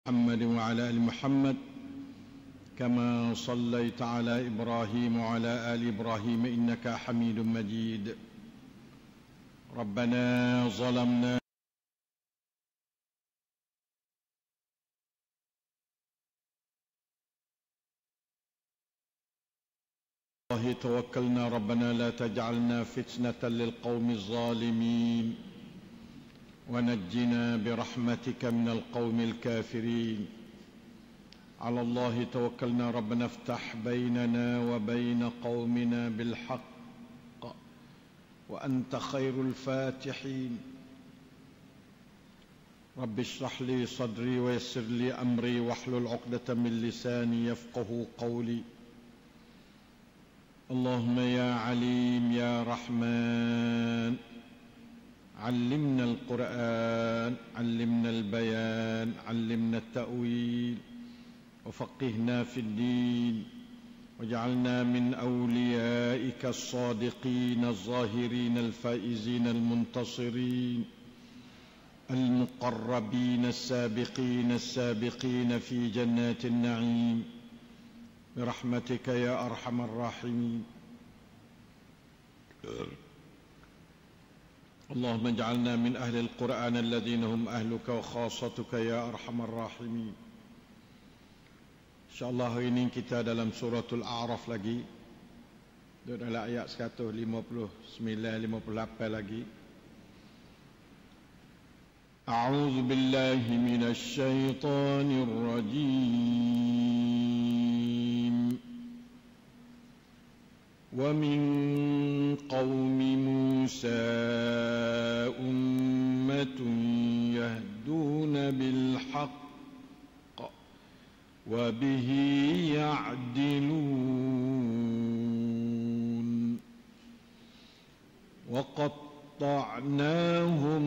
محمد وعلى آل محمد كما صليت على إبراهيم وعلى آل إبراهيم إنك حميد مجيد. ربنا ظلمنا الله توكلنا ربنا لا تجعلنا فتنة للقوم الظالمين ونجنا برحمتك من القوم الكافرين. على الله توكلنا ربنا افتح بيننا وبين قومنا بالحق وأنت خير الفاتحين. رب اشرح لي صدري ويسر لي أمري واحلل عقدة من لساني يفقه قولي. اللهم يا عليم يا رحمن علمنا القرآن، علمنا البيان، علمنا التأويل، وفقهنا في الدين، واجعلنا من أوليائك الصادقين الظاهرين الفائزين المنتصرين المقربين السابقين السابقين في جنات النعيم برحمتك يا أرحم الراحمين. اللهم اجعلنا من أهل القرآن الذين هم أهلك وخاصتك يا أرحم الراحمين. InsyaAllah hari ini kita dalam suratul A'raf lagi, dalam ayat 159-58 lagi. A'udzu billahi minasy syaithanir rajim. ومن قوم موسى أمة يهدون بالحق وبه يعدلون وقطعناهم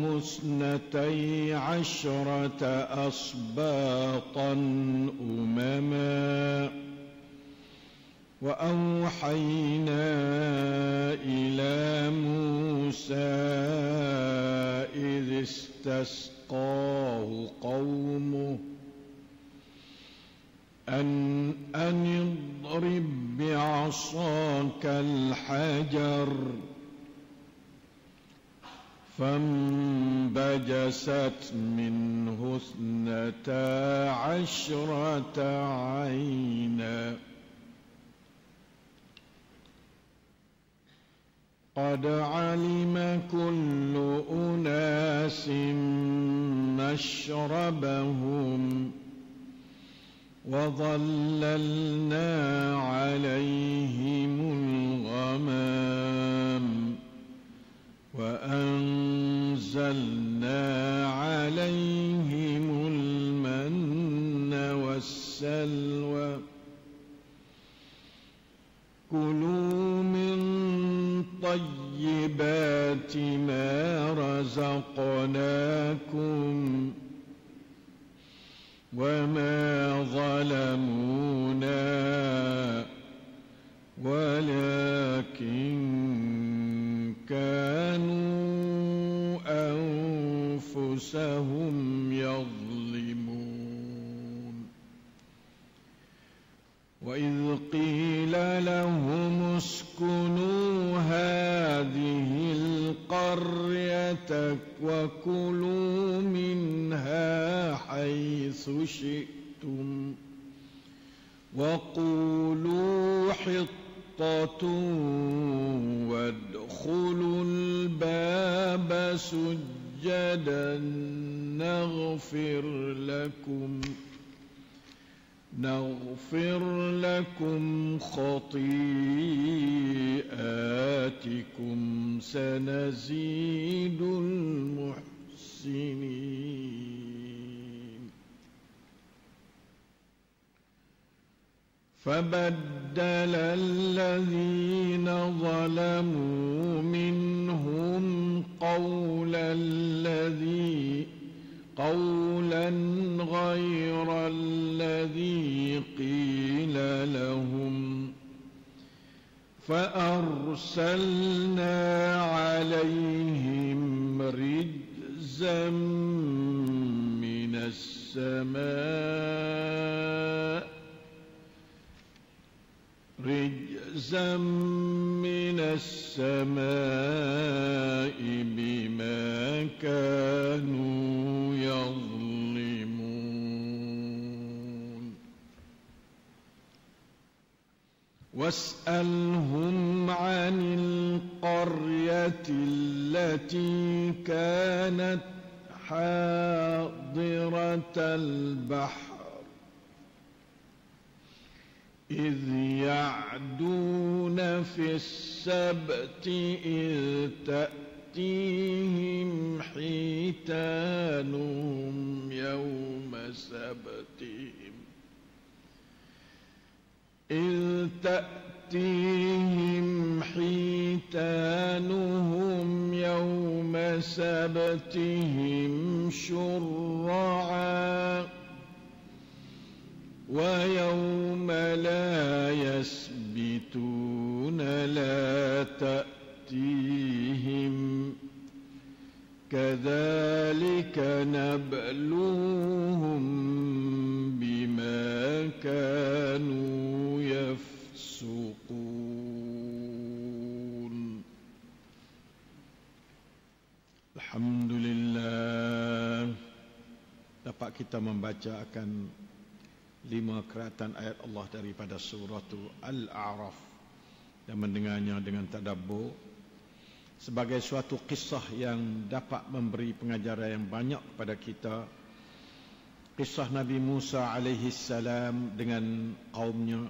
12 أسباطا أمما وأوحينا إلى موسى إذ استسقاه قومه أن اضرب بعصاك الحجر فانبجست منه 12 عينا قد علم كل أناس مشربهم وظللنا عليهم الغمام وأنزلنا عليهم المن والسلوى كلوا من طيبات ما رزقناكم وما ظلمونا ولكن كانوا أنفسهم يظلمون. وإذ قيل لهم اسكنوا هذه القرية وكلوا منها حيث شئتم وقولوا حطة وادخلوا الباب سجدا نغفر لكم خطيئاتكم سنزيد المحسنين. فبدل الذين ظلموا منهم قولا غير الذي قيل لهم فأرسلنا عليهم رجزا من السماء السماء رجزا من السماء بما كانوا يظلمون واسألهم عن القرية التي كانت حاضرة البحر إذ يعدون في السبت إذ تأتيهم حيتانهم يوم سبتهم شرعا ويوم لا يسبتون لا تأتيهم كذلك نبلوهم بما كانوا يفسقون. Alhamdulillah, dapat kita membaca akan 5 keratan ayat Allah daripada surah Al-A'raf dan mendengarnya dengan tadabbur sebagai suatu kisah yang dapat memberi pengajaran yang banyak kepada kita. Kisah Nabi Musa alaihi salam dengan kaumnya,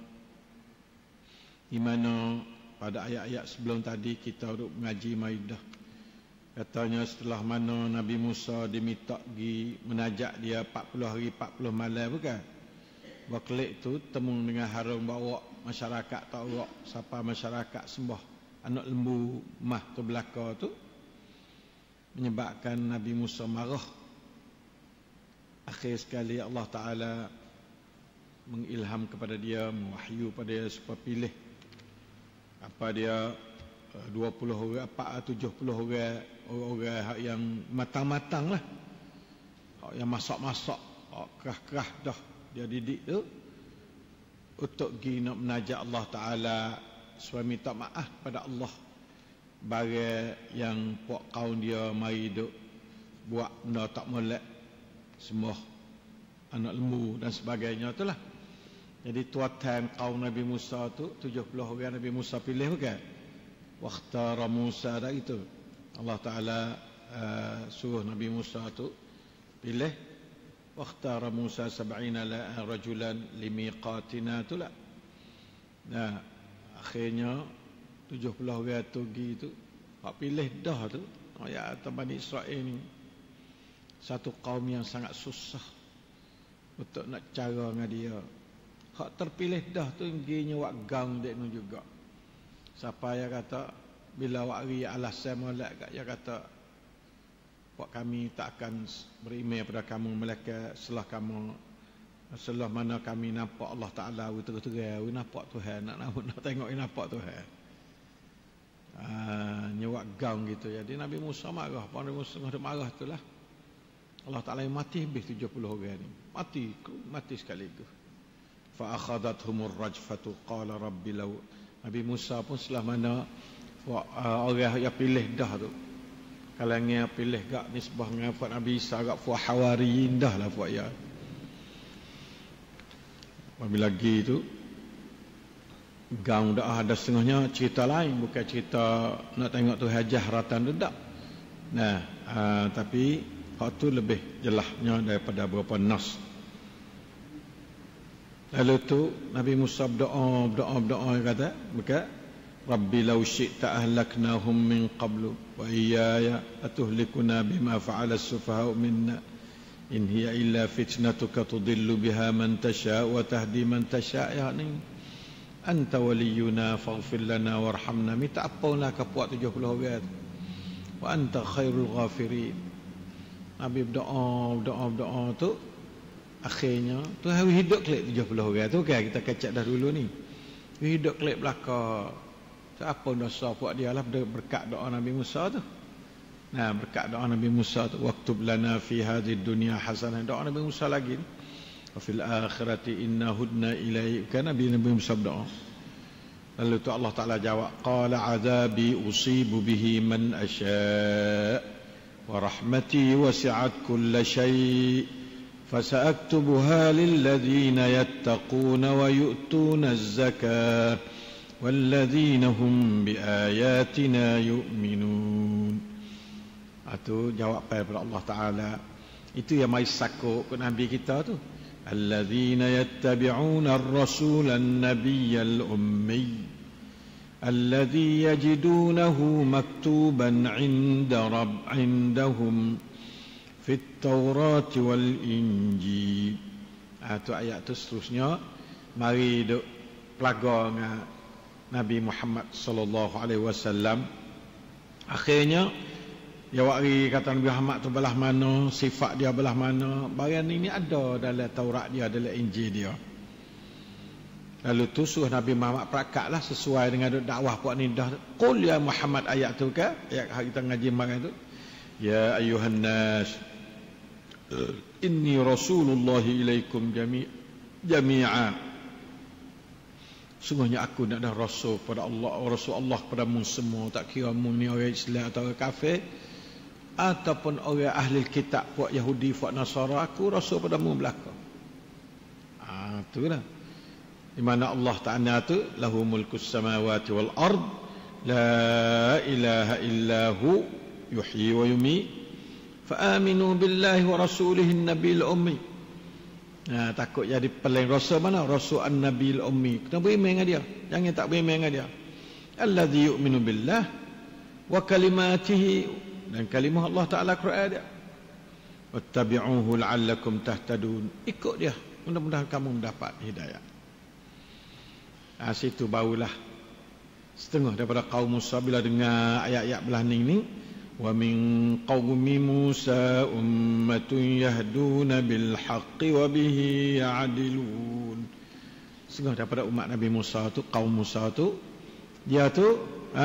di mana pada ayat-ayat sebelum tadi kita duduk mengaji Maidah. Katanya setelah mana Nabi Musa diminta pergi menajak dia 40 hari 40 malam, bukan? Berkelik tu temu dengan Harun bawa masyarakat tak urak siapa masyarakat sembah anak lembu mah tu belaka tu, menyebabkan Nabi Musa marah. Akhir sekali Allah Ta'ala mengilham kepada dia, mewahyu pada dia supaya pilih apa dia 20 orang, 70 orang yang matang-matang lah, yang masak-masak, kerah-kerah dah dia didik tu, untuk pergi nak menajak Allah Ta'ala supaya minta maaf pada Allah bagi yang puak kaum dia mari duk buat benda tak molek, sembah anak lembu dan sebagainya tu lah. Jadi tuatan kaum Nabi Musa tu 70 orang Nabi Musa pilih, bukan? Wakhtara Musa dah itu Allah Ta'ala suruh Nabi Musa tu pilih. Wakhtara Musa 70 rajulan limiqatina tu lah. Nah, akhirnya 70 orang tu pergi tu, hak pilih dah tu. Ya, Bani Israel ni satu kaum yang sangat susah untuk nak cara dengan dia. Hak terpilih dah tu perginya wak gang dek nu juga. Siapa yang kata bila wak ri alasan molek kat dia kata buat kami tak akan beriman pada kamu malaikat setelah mana kami nampak Allah Ta'ala terus-terus nampak Tuhan, nak tengok nampak Tuhan. Nyewak gang gitu. Jadi Nabi Musa marah, Nabi Musa marah itulah Allah Ta'ala yang mati habis 70 orang ni, mati sekaligus. Fa akhadathumur rajfatu qala rabbi law. Nabi Musa pun setelah mana orang yang pilih dah tu, kalau yang pilih gak nisbah dengan Nabi Isa gak fuah hawari indah lah buat ya. Apabila lagi tu gang dah ada setengahnya cerita lain, bukan cerita nak tengok tu hajah ratan dedak. Nah, tapi hak tu lebih jelasnya daripada beberapa nas. Lalu tu Nabi Musa berdoa kata, bukan? Rabbi law syi'ta ahlaknahum min qablu wa iyaya atuhlikuna bima fa'ala as-sufaha'u minna in hiya illa fitnatuka tudillu biha man tasha' wa tahdi man tasha'. Yani anta waliyuna faghfir lana warhamna. Minta apalah ke puak 70 orang wa anta khairul ghafirin. Nabi berdoa tu akhirnya tu hari hidup klik 70 orang tu kan kita kecek dah dulu ni. Hidup klik belaka. Apa dosa buat dia lah berkat doa Nabi Musa tu. Nah, berkat doa Nabi Musa tu, waktub lana fi hadhihi dunya hasanah. Doa Nabi Musa lagi. Wa fil akhirati inna hudna ilaika. Nabi Musa berdoa. Lalu tu Allah Taala jawab, qala azabi usibu bihi man asya wa rahmati wasi'at kulla syai' fasa'aktubuha lil ladzina yattaquna wa yu'tuna az-zakata wal ladzina hum bi ayatina yu'minun. Itu jawapan daripada Allah Ta'ala. Itu yang mai sakut ke Nabi kita tu. Alladzina yattabi'una ar-rasula an-nabiyyal ummi alladzi yajidunahu maktuban 'indahum fit Taurati wal Injil. Itu ayat tu seterusnya mari duk pelaga dengan Nabi Muhammad sallallahu alaihi wasallam. Akhirnya dia wari kata Nabi Muhammad tu belah mana, sifat dia belah mana. Barang ini ada dalam Taurat dia, dalam Injil dia. Lalu tu suruh Nabi Muhammad perakatlah sesuai dengan dakwah puak ni dah. Qul ya Muhammad ayat tu ke? Ayat kita ngaji makan tu. Ya ayuhan nas inni rasulullahi ilaikum jami'a. Sungguhnya aku nak dah rasul pada Allah, rasul Allah kepadamu semua, tak kira mu ni orang Islam atau orang kafir ataupun orang ahli kitab, puak Yahudi, puak Nasara, aku rasul padamu belaka. Itulah. Di mana Allah Ta'ala tu lahu mulkus samawati wal ard la ilaha illahu yuhyi wa yumiit fa aminu billahi wa rasulihi an-nabiyil ummi. Takut jadi peling rasul mana? Rasul an-nabiyil ummi. Kena beriman dengan dia. Jangan tak beriman dengan dia. Alladzi yu'minu billah wa kalimatihi, dan kalimah Allah Ta'ala Quran dia. Wattabi'uhu la'allakum tahtadun. Ikut dia, mudah-mudahan kamu mendapat hidayah. Situ barulah setengah daripada kaum Musa bila dengar ayat-ayat belah ni. Wa min qaumi Musa ummatun yahduna bil haqqi wa bihi ya'dilun. Setengah daripada umat Nabi Musa tu, kaum Musa tu, dia tu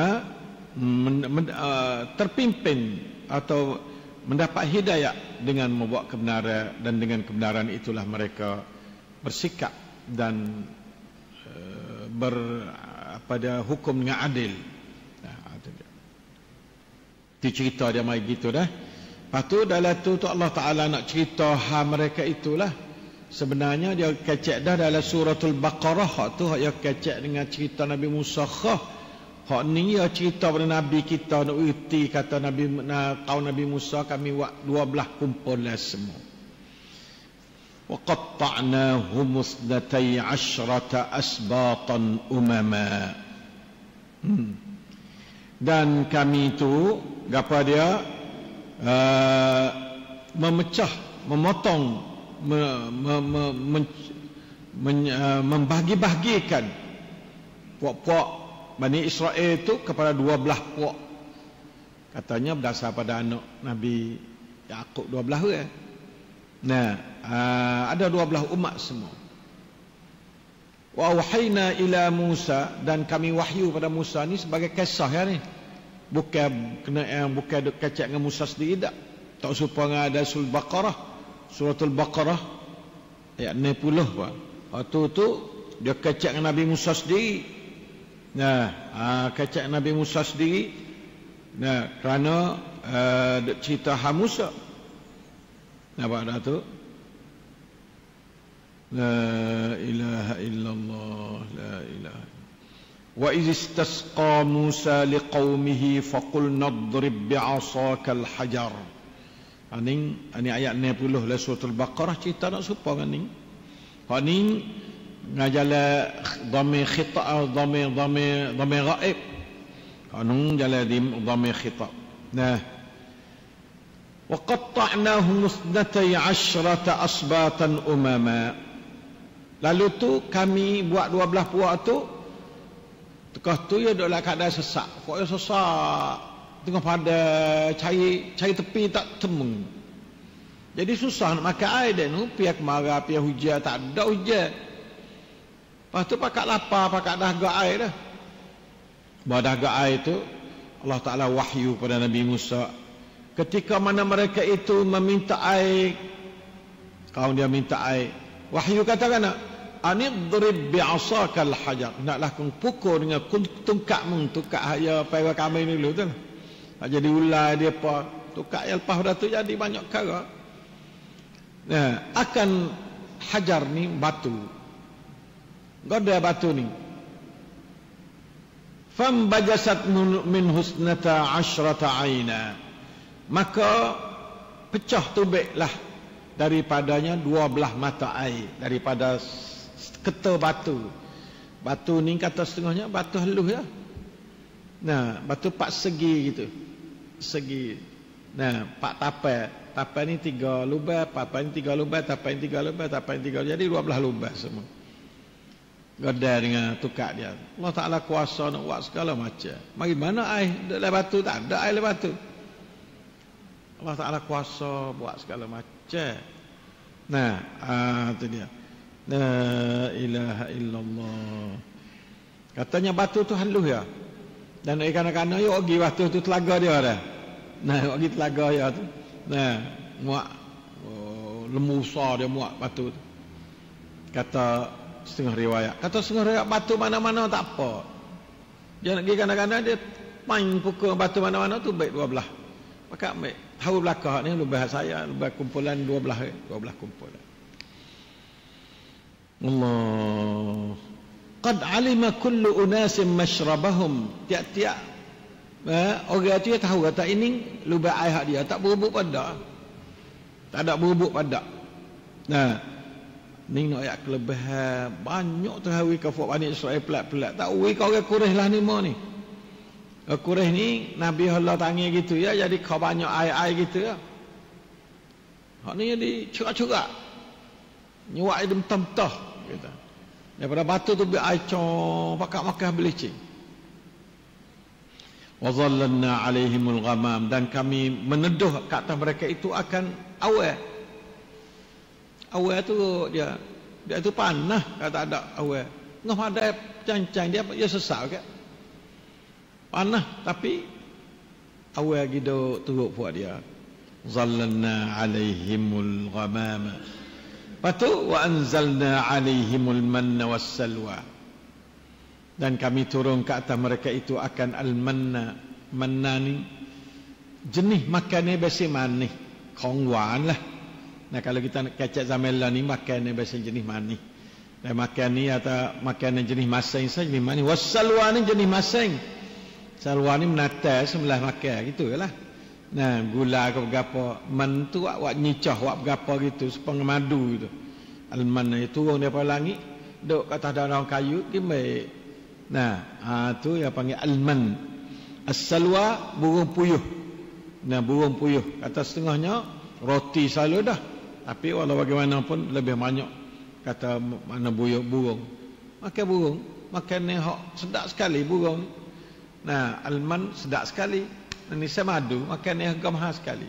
terpimpin atau mendapat hidayah dengan membawa kebenaran, dan dengan kebenaran itulah mereka bersikap dan pada hukum dengan adil. Itu cerita dia mai gitu dah. Lepas tu dalam tu Allah Ta'ala nak cerita hal mereka itulah. Sebenarnya dia kecek dah dalam suratul Baqarah. Hak tu hak dia kecek dengan cerita Nabi Musa khah. Hak ni ya cerita pada Nabi kita nak uti, kata kaum Nabi Musa kami buat 12 kumpulan semua. Wa qatta'nahum 12 asbatan umama. Dan kami tu gapo dia memecah, memotong, membagi-bagikan puak-puak Bani Israel itu kepada 12 puak. Katanya berdasar pada anak Nabi Yaqub 12 kan. Ada 12 umat semua. Wa wahayna ila Musa, dan kami wahyu pada Musa ni sebagai kisah ya ni. Bukan kena bukan kecek dengan Musa sendiri tak. Tak supaya ada suratul Baqarah ayat 60 apa. Waktu tu dia kecek dengan Nabi Musa sendiri. Kecek Nabi Musa sendiri. Kerana cerita Musa. Nampak dah tu? La ilaha illallah, la ilaha. Wa iz istasqa Musa liqaumihi faqul nadrib bi'asaka al-hajar. Ini ayat 60 la suratul Baqarah, cerita nak serupa kan ni. Hak ni ngajala dhamir khitab, dhamir ghaib. Anu jala di dhamir khitab. Wa qatta'nahum 12 asbatan umama. Lalu tu kami buat 12 puak tu. Tekah tu ya dok lah keadaan sesak. Puak sesak. Tengah pada cari tepi tak temu. Jadi susah nak makan air dia tu. Pihak kemarau, pihak hujan, tak ada hujan. Lepas tu pakat lapar, pakat dahaga air dah. Bahawa dahaga air tu Allah Ta'ala wahyu pada Nabi Musa. ketika mana mereka itu meminta air, kaum dia minta air, wahyu katakan, anidrib bi'asakal hajar, naklah kau pukul dengan tungkakmu, tungkak haya payah kami ni dulu tu. Jadi ulai dia apa, tungkak yang lepas dah tu jadi banyak perkara. Nah, akan hajar ni batu. Goda batu ni. Fambajasat min husnata asyrata aina. Maka pecah tubiklah daripadanya 12 mata air, daripada keta batu. Batu ni kata setengahnya batu halus ya. Nah, batu 4 segi gitu. Segi. Nah, 4 tapai. Tapai ni 3 lubang, tapai ni 3 lubang, tapai ni 3 lubang, tapai ni 3 lubang. Jadi 12 lubang semua. Godai dengan tukar dia. Allah Ta'ala kuasa nak buat segala macam. Mari mana air dalam batu? Tak ada air dalam batu. Allah Ta'ala kuasa buat segala macam. Nah, itu dia. La ilaha illallah. Katanya batu tu halus ya. Dan ikan-ikan yuk pergi batu tu telaga dia dah. Nah, yuk pergi telaga dia tu. Nah, muak lembu besar dia muak batu tu. Kata setengah riwayat. Kata setengah riwayat batu mana-mana tak apa. Dia nak pergi kadang-kadang dia main pukul batu mana-mana tu baik 12. Maka ambil tahu belakang ni lebih saya, lebih kumpulan 12 kumpulan. Allah. Qad alima kullu unasin mashrabahum. Tiap-tiap orang tu dia tahu kata ini lubang air dia tak berebut pada. Tak ada berebut pada. Nah, ni nak ayat kelebihan banyak tu hawi kafir Bani Israel pelat-pelat. Tak wi kau orang Quraisy lah ni ni. Quraisy ni Nabi Allah tangi gitu ya, jadi kau banyak air-air gitu ya. Hak ni jadi curak-curak. Nyuak dia mentah-mentah gitu. Daripada batu tu biar air cong pakat makan belicing. Wa zallalna alaihimul ghamam, dan kami meneduh ke atas mereka itu akan awan. Awan tu dia tu panah kata ada awan. Ngah ada cancang dia sesak ke. Panah tapi awan gitu turut buat dia. Zallalna alaihimul ghamam. Patu wa anzalna alaihimul manna wassalwa. Dan kami turun ke atas mereka itu akan al-manna. Manna ni jenis makannya biasa manis, kongwan lah. Nah, kalau kita nak kacak zaman lah ni makannya biasa jenis manis. Dan makan ni atau makanan jenis masing saja jenis manis. Wassalwa ni jenis masing. Salwa ni menatai sebelah makan gitu lah. Nah, gula ke berapa, man tu awak nyicah awak berapa gitu, sepeng madu gitu. Al-man itu turun daripada langit, duduk kat atas daun kayu, gimana? Nah, tu yang panggil al-man. As-salwa burung puyuh. Nah, burung puyuh. Kata setengahnya roti selalu dah. Tapi walau bagaimanapun lebih banyak kata mana burung. Makan burung, makan ni hak sedap sekali burung. Nah, al-man sedap sekali. Ini saya madu, makan ni harga mahal sekali.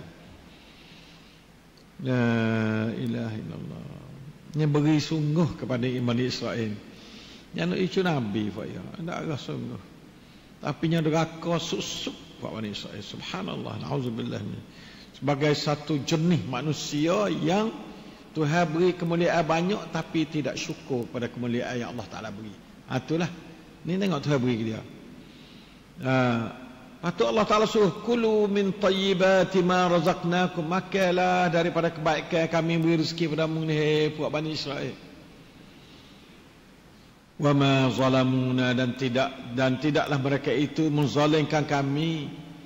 La ilaha illallah. Yang beri sungguh kepada iman Israel. Yang nak icu Nabi faya, tak ada sungguh. Tapi yang deraka susuk buat Bani Israel. Subhanallah, na'udzubillah. Sebagai satu jenis manusia yang Tuhan beri kemuliaan banyak tapi tidak syukur pada kemuliaan yang Allah Ta'ala beri. Itulah. Ni tengok Tuhan beri dia. Patut Allah Ta'ala suruh kulu min tayyibati ma razaqnakum, makanlah daripada kebaikan kami beri rezeki padamu ni buat Bani Israel. Wa ma zalamuna, dan tidaklah mereka itu menzalimkan kami.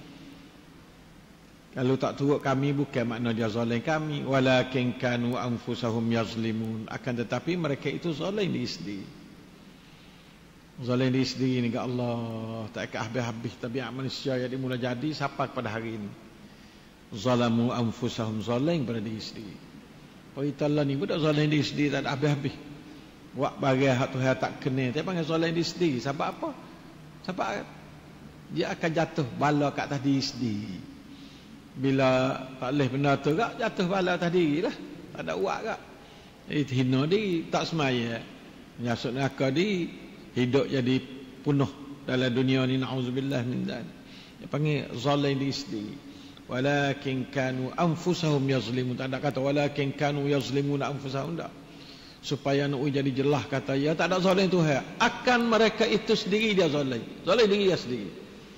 Kalau tak turut kami bukan makna dia zalim kami, walakin kanu anfusahum yazlimun, akan tetapi mereka itu zalim diri sendiri. Zalim diri sendiri ni ke Allah. Tak akan habis-habis tabiat manusia yang dimula jadi sampai pada hari ini. Zalamu anfusahum, zalim pada diri sendiri. Perintah Allah ni budak zalim diri sendiri tak ada habis-habis. Buat barang hak Tuhan tak kena, dia panggil zalim diri sendiri. Sebab apa? Sebab dia akan jatuh bala kat atas diri sendiri. Bila tak boleh benda tu kak, jatuh bala atas diri lah. Tak ada uak kak. Hina diri, tak semaya. Nyasuk neraka diri, hidup jadi penuh dalam dunia ni, na'udzubillah min dzalik. Dia panggil zalim diri sendiri. walakin kanu anfusahum yazlimun. Tak ada kata walakin kanu yazlimuna anfusahum, tak. Supaya nak jadi jelas kata ya tak ada zalim Tuhan, akan mereka itu sendiri dia zalim diri dia sendiri.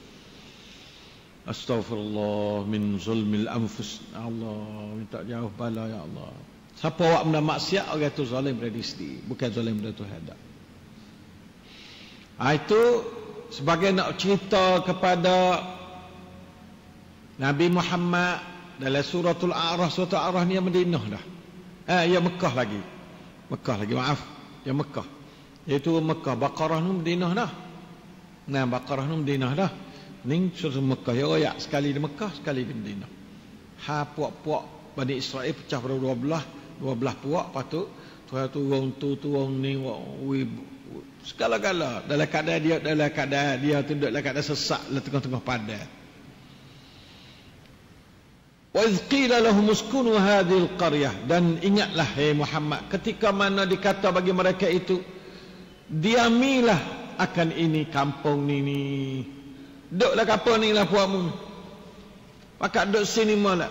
Astaghfirullah min zulmil anfus. Allah minta jauh bala ya Allah. Siapa awak benda maksiat, orang itu zalim pada diri sendiri, bukan zalim pada Tuhan, tak. Itu sebagai nak cerita kepada Nabi Muhammad dalam suratul A'raf. Suratul A'raf ni Madinah dah. Ya Mekah lagi, maaf, ya Mekah. Iaitu Mekah. Baqarah ni Madinah dah. Nah, Baqarah ni Madinah dah. Ni surah Mekah. Ya royak sekali di Mekah, sekali di Madinah. Puak-puak Bani Israel pecah pada 12 puak. Lepas tu turun ni segala-gala dalam keadaan dia tunduk dalam keadaan sesak di tengah-tengah padang. Wa idh qila lahum uskunu hadhil qaryah, dan ingatlah hai Muhammad ketika mana dikata bagi mereka itu, diamilah akan ini kampung ni. Duduklah kampung ni lah puakmu. Maka duduk sini malah.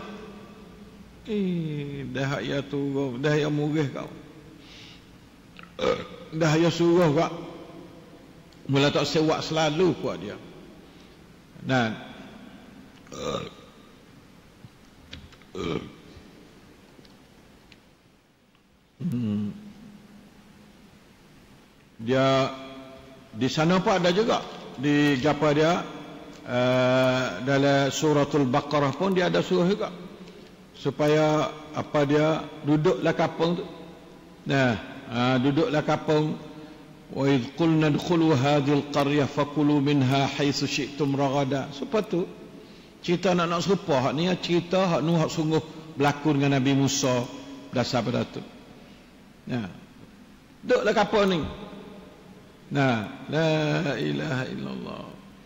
Dah ya turun, dah ya murih kau. Dah ya suruh kau. Mula tak sewak selalu kuat dia. Dan dia di sana pun ada juga di japa dia dalam suratul Baqarah pun dia ada suruh juga supaya apa dia duduklah kampung tu. Duduklah kampung. Wa idh qulna dkhulu hadhil qaryah fakulu minha haitsu syi'tum ragada. Supaya tu cerita nak serupa hak ni, cerita hak nu hak sungguh berlaku dengan Nabi Musa dasar pada tu. Duduklah kampung ni. La ilaha illallah.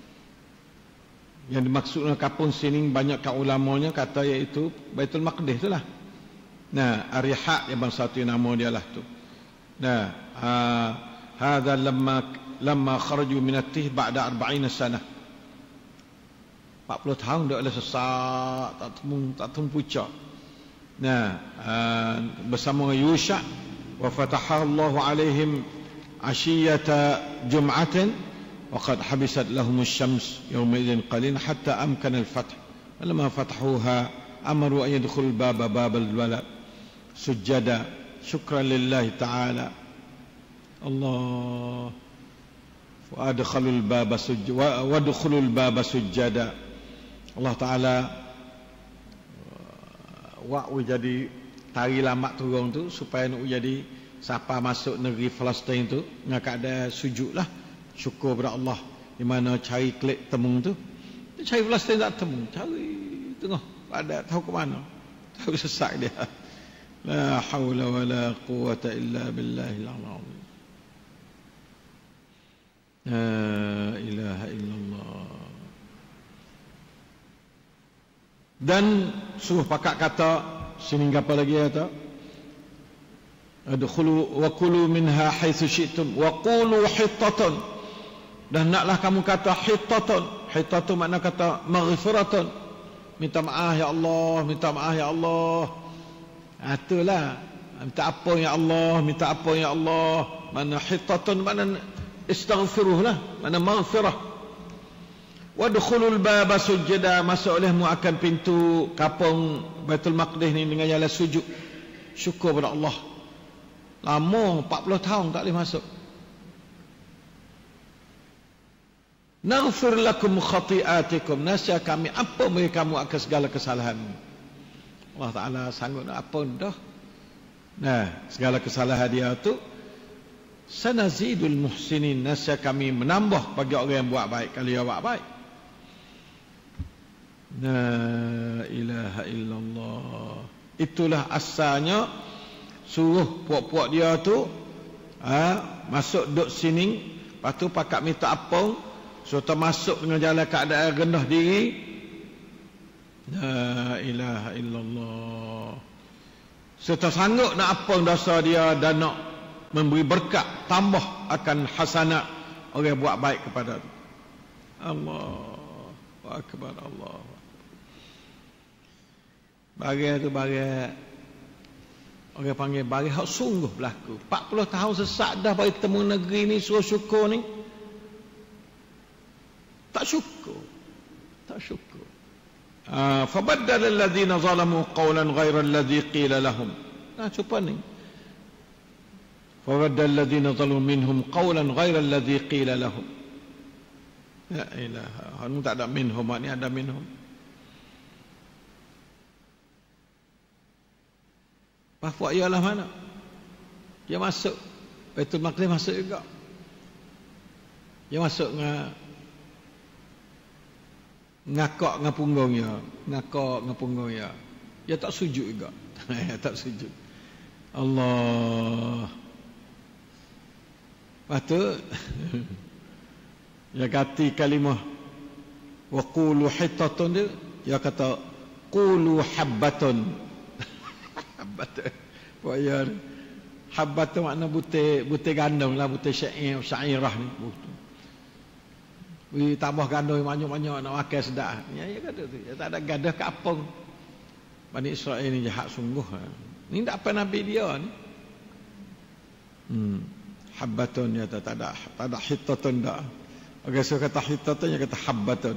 Yang dimaksudkan kampung sini banyak ulamanya kata iaitu Baitul Maqdis itulah. Ariha yang bangsa tu nama dia lah tu. Hadza lamma kharaju min at-tih ba'da 40 sanah. 40 tahun dah ada sesak, tak tempucak. Bersama Yusha wa fataha Allah alaihim ashiyata jum'atin wa qad habisat lahum asy-syams yawma idzin qalin hatta amkana al-fath. Lamma fatahuha amaru an yadkhul babal walad sujada syukran lillahi ta'ala. Allah wa adkhulul baba sujada wa adkhulul baba sujada. Allah Ta'ala jadi tari lamak turun tu supaya nak jadi siapa masuk negeri Palestin tu dengan keadaan sujud lah, syukur kepada Allah. Di mana cari klik temung tu, cari Palestin tak temung, cari tengah ada tahu ke mana, tahu sesak dia. La haula wala quwata illa billahil azim. La ilaha illallah. Dan suruh pakak kata sini apa lagi kata, adkhulu wa kulu minha haitsu syi'tum wa qulu hittatun, dan naklah kamu kata hittatun. Hittatun makna kata maghfiratun, minta maaf ya Allah, minta maaf ya Allah. Itulah minta apa ya Allah, minta apa ya Allah. Mana hittatun makna istaghfiruhlah, mana maghfirah. Wadkhulul baba sujada, masuk olehmu akan pintu kampung Baitul Maqdis ni dengan jalan sujud, syukur pada Allah. Lama 40 tahun tak boleh masuk. Naghfir lakum khati'atikum, nasya kami apa bagi kamu akan segala kesalahan. Allah Ta'ala sanggup nak apa dah. Segala kesalahan dia tu sanazidul muhsinin, nasya kami menambah bagi orang yang buat baik kalau dia buat baik. La ilaha illallah. Itulah asalnya suruh puak-puak dia tu masuk duduk sini, lepas tu pakak minta apung, serta masuk dengan jalan keadaan rendah diri. La ilaha illallah. Serta sanggup nak apung dosa dia dan nak memberi berkat tambah akan hasanat orang buat baik kepada Allah. Akbar Allah. Bagai tu bagai orang panggil bagai hak sungguh berlaku. 40 tahun sesak dah bagi temu negeri ni, suruh syukur ni. Tak syukur. Tak syukur. Fabaddala alladhina zalamu qawlan ghayra alladhi qila lahum. Cuba ni. Fabaddala alladhina zalamu minhum qawlan ghayra alladhi qila lahum. Ya ilaha. Hanu tak ada minhum, ni ada minhum. Bapak ialah mana? Dia masuk Baitul Maqdis, masuk juga. Dia masuk ngakak dengan punggungnya, ngakak dengan punggungnya. Dia tak sujud juga. Tak sujud. Allah. Lepas tu dia ganti kalimah wa qulu hitatun, dia kata qulu habbatun. Habbatun. Wayar. Habbatun makna butir gandum lah, butir syairah ni. Tambah gandum banyak-banyak nak makan sedap. Ya kata tu. Dia tak ada gadah ke apung. Bani Israel ni jahat sungguh. Ni tak apa nabi dia ni. Habbatun ya tak ada hitatun dak. Orang suka kata hitatun, dia kata habbatun.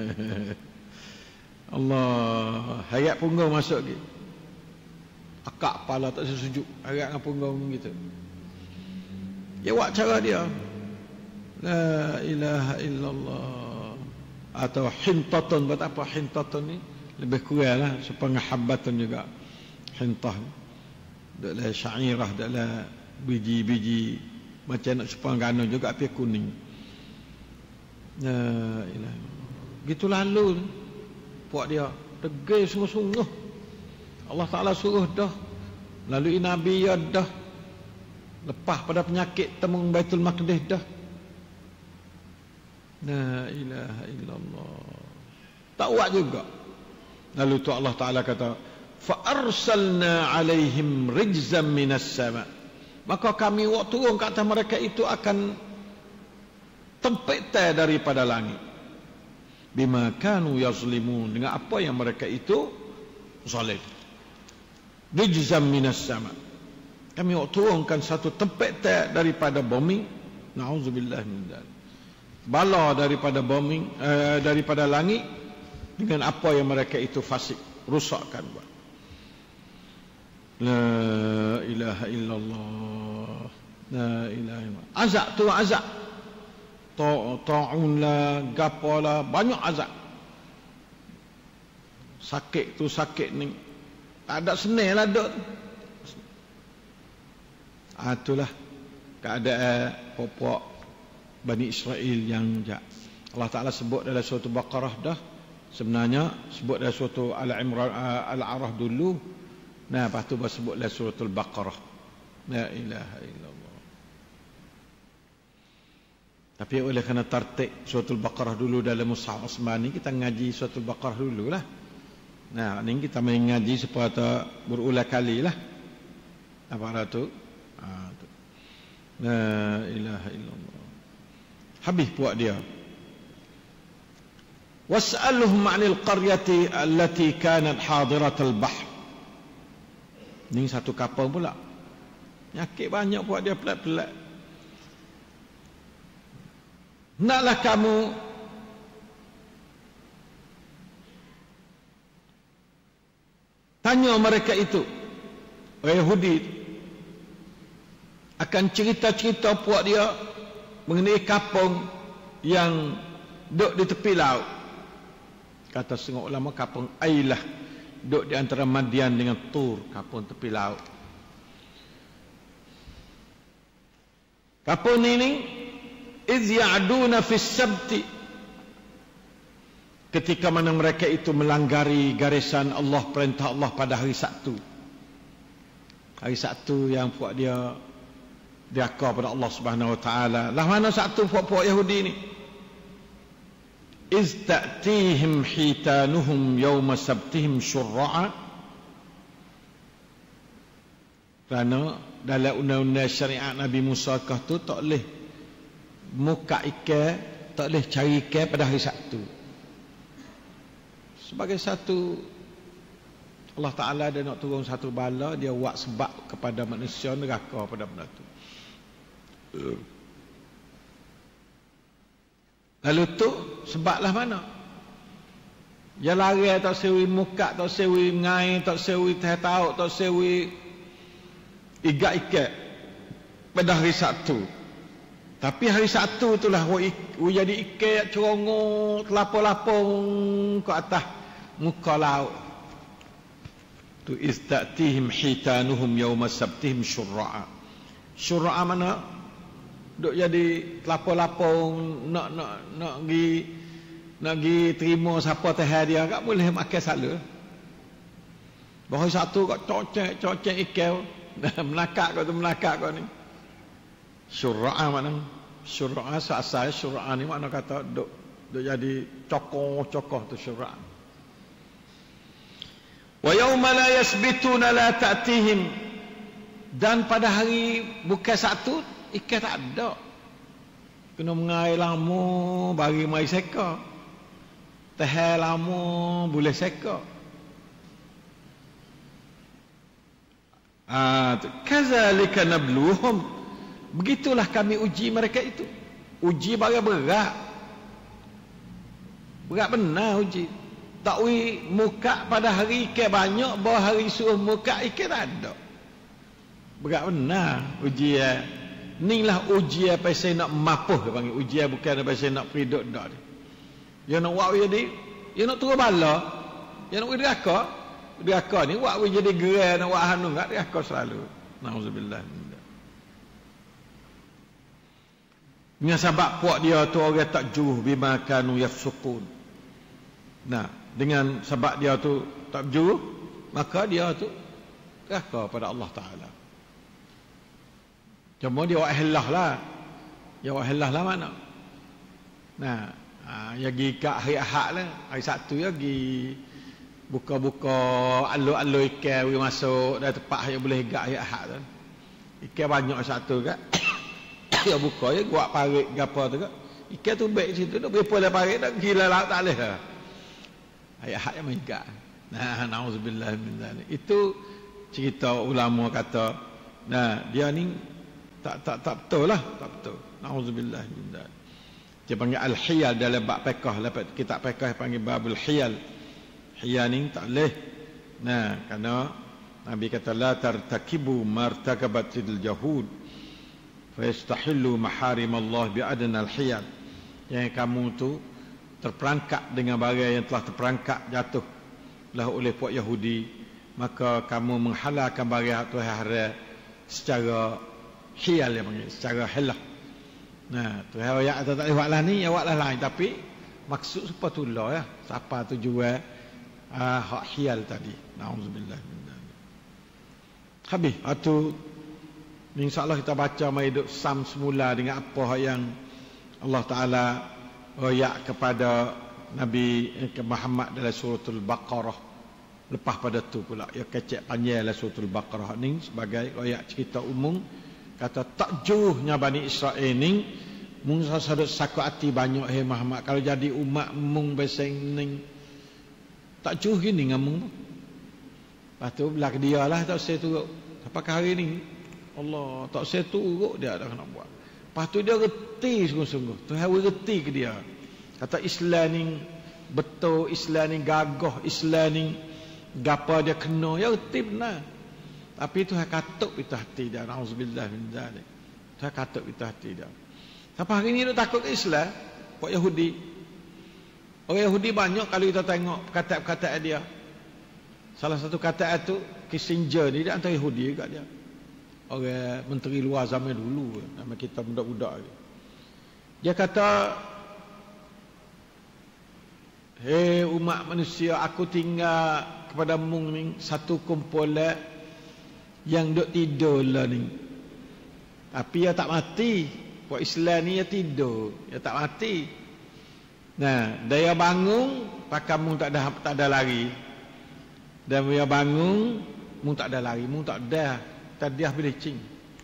Allah, hayat punggung masuk lagi. Akak kepala tak sujud, hayat dengan punggung gitu. Dia buat cara dia. La ilaha illallah. Atau hintatun, buat apa hintatun ni? Lebih kurang lah, supaya habbatun juga. Hintah. Adalah syairah, adalah biji-biji. Macam nak supaya gandum juga, api kuning. La ilaha illallah. Gitu lalu puak dia tegay sungguh-sungguh. Allah Ta'ala suruh dah, lalui Nabi ya dah, lepas pada penyakit temu Baitul Maqdis dah. La ilaha illallah. Tak buat juga. Lalu tu Allah Ta'ala kata, fa arsalna alaihim rijzam minas sama. Maka kami waktu turun ke atas mereka itu akan tempetai daripada langit. Bima kanu yazlimun, dengan apa yang mereka itu zalim. Rijzam minas sama. Kami turunkan satu tempetai daripada bumi. Nauzubillah min dzalik. Bala daripada bumi, daripada langit, dengan apa yang mereka itu fasik, rusakkan buat. La ilaha illallah. La ilaha illallah. Azab tu azab. Ta'un lah, gapo lah, banyak azab. Sakit tu sakit ni. Tak ada senang lah duk. Itulah keadaan pokok Bani Israel yang Allah Ta'ala sebut dalam surah Baqarah dah. Sebenarnya sebut dalam surah Al-Imran, Al-A'raf dulu. Nah, lepas tu sebut dalam surah Al-Baqarah. La ilaha illallah. Tapi oleh kerana tertib surah Al-Baqarah dulu dalam Mushaf Osmani, kita ngaji surah Al-Baqarah dulu lah. Nah, ni kita main ngaji supaya berulang kali lah. Apa tu? La ilaha illallah. Habis puak dia. Was'alhum 'anil qaryati allati kanat hadiratal bahr. Ni satu kapal pula. Nyakit banyak puak dia, pelat-pelat. Naklah kamu tanya mereka itu, orang Yahudi, akan cerita-cerita puak dia mengenai kapung yang duduk di tepi laut. Kata setengah ulama, kapung Ailah, duduk di antara Madian dengan Tur, kapung tepi laut. Kapung ini iz ya'duna fis sabti, ketika mana mereka itu melanggari garisan Allah, perintah Allah pada hari Sabtu. Hari Sabtu yang puak dia diakar pada Allah Subhanahu Wa Taala. Lah mana Sabtu puak-puak Yahudi ni? Iz ta'tihim hitanuhum yawma sabtihim syurra'a. Kerana dalam undang-undang syariat Nabi Musa tu tak boleh muka ikan, tak boleh cari ikan pada hari Sabtu. Sebagai satu Allah Ta'ala dia nak turun satu bala, dia buat sebab kepada manusia neraka pada benda tu. Lalu tu sebablah mana? Ya lari tak sewi muka, tak sewi ngai, tak sewi teh tahu, tak sewi ikat ikat pada hari Sabtu. Tapi hari Sabtu itulah jadi ikat cerongok lapor-lapor ke atas muka laut. Tu istatihim hitanuhum yawma sabtihim syurra'a. Syurra'a mana? Duk jadi lapor-lapor nak pergi terima siapa teh dia, tak boleh makan sala. Bahawa satu kat cocek ikan melakak kau ni. Syurra'a mana? Syurra'a asal syurra'a ni makna kata duk jadi cokoh-cokoh tu syurra'a. Wa yauma la yasbituna la ta'tihim, dan pada hari bukan Sabtu ikan tak ada. Kena mengair lama bagi mai seka. Teh lama boleh seka. Kazalika nabluhum, begitulah kami uji mereka itu. Uji bagi berat. Berat benar uji. Takwi muka pada hari ikan banyak, bahawa hari suruh muka ikan tak ada. Berat benar ujian. Inilah ujian pasal nak mapuh dia panggil. Ujian bukan pasal nak periduk dak dia. Dia nak buat jadi, dia nak turun bala. Dia nak deraka. Deraka ni buat jadi gerai nak buat hanu enggak deraka selalu. Nauzubillah. Dengan sebab puak dia tu orang tak juh bima kanu yafsukun. Nah, dengan sebab dia tu tak juh, maka dia tu deraka pada Allah Taala. Cuma dia buat helah lah. Dia buat helah lah mana? Nah, ya pergi kat hari Ahad lah. Hari Sabtu ya pergi buka-buka alu-alu ikan pergi masuk dari tempat yang boleh gak hari Ahad tu. Ikan banyak satu kan. Dia buka ya buat parit gapo tu kan. Ikan tu baik situ dak berapa lah parit dak gila laut tak leh. Hari Ahad yang main gak. Nah, nauzubillah min zalik. Itu cerita ulama kata, nah dia ni tak betul lah, tak betul. Nauzubillah min zalik. Dia panggil al-hiyal dalam bab fiqh, dalam kitab fiqh panggil babul hiyal. Hiyal ni tak leh. Nah, kerana Nabi kata la tartakibu martakabatil jahud fa yastahillu maharim Allah bi adna al-hiyal. Yang kamu tu terperangkap dengan barang yang telah terperangkap jatuh lah oleh puak Yahudi, maka kamu menghalalkan barang tu haram secara hiyal, dia panggil secara helah. Nah, tu ayat tak boleh buat lah ni, ya buat lah lain, tapi maksud supaya tulah ya, siapa tu jual hak hiyal tadi. Nauzubillah min dzalik. Habis atu insyaallah kita baca mai duk sam semula dengan apa yang Allah Taala royak kepada Nabi Muhammad dalam suratul Baqarah. Lepas pada tu pula ya kecek panjang dalam suratul Baqarah ni sebagai royak cerita umum. Kata takjuhnya Bani Israel ni mung sadut sakut hati banyak hai Muhammad, kalau jadi umat mung beseng ning takjuh gini ngamung. Lepas tu belak dia lah tak saya turut sampai hari ni Allah tak saya turut dia dah nak buat. Lepas tu dia reti sungguh-sungguh. Tu hari reti ke dia. Kata Islam ni betul, Islam ni gagah, Islam ni gapa dia kena, ya reti benar. Tapi Tuhan katuk itu hati dia. Nauzubillah min zalik. Tuhan katuk itu hati dia. Sampai hari ni dia takut ke Islam. Pak Yahudi. Orang Yahudi banyak kalau kita tengok perkataan-perkataan dia. Salah satu kataan itu Kissinger ni dia antara Yahudi juga dia. Orang menteri luar zaman dulu. Nama kita budak-budak. Dia kata, hei umat manusia, aku tinggal kepada mung ni satu kumpulan yang duk tidur lah ni. Tapi dia tak mati. Puak Islam ni dia tidur, dia tak mati. Nah, dia bangun pakai mung tak ada lari. Dan dia bangun mung tak ada lari, mung tak ada. Tadiah bilicing.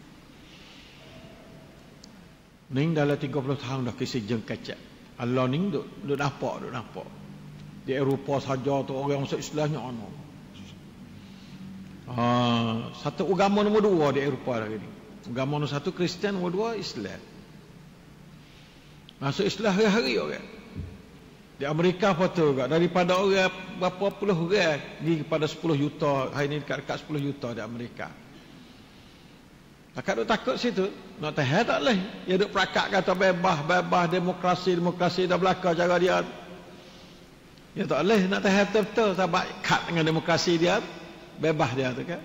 Ning dalam 30 tahun dah kisah jengkacak. Allah ni duk nampak. Di Eropah saja tu orang masuk Islamnya ana. Satu agama nombor 2 di Eropah hari ni. Agama nombor 1 Kristian, nombor 2 Islam. Masuk Islam hari-hari orang. Di Amerika apa tu juga, daripada orang berapa puluh orang pergi kepada 10 juta, hari ni dekat-dekat 10 juta di Amerika. Takkan duk takut situ, nak tahan tak boleh. Dia duk perakak kata bebas, demokrasi dah belaka cara dia. Dia tak boleh nak tahan betul-betul sebab kat dengan demokrasi dia, bebas dia tu kan.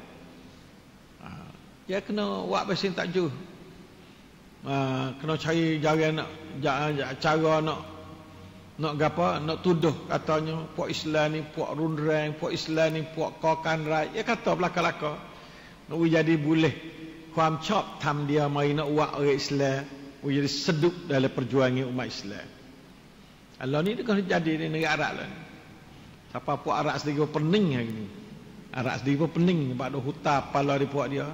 Dia kena buat besin takjuh. Kena cari cara nak apa, nak tuduh katanya puak Islam ni puak rundreng, puak Islam ni puak kokan rai. Dia kata belaka-belaka. Nak jadi bolehความชอบธรรม dia mari nak buat orang Islam jadi sedup dalam perjuangan umat Islam. Allah ni kan jadi di negara Arab lah. Siapa puak Arab sedikit pening hari ni. Arab sedikit pening sebab ada hutan pala di puak dia.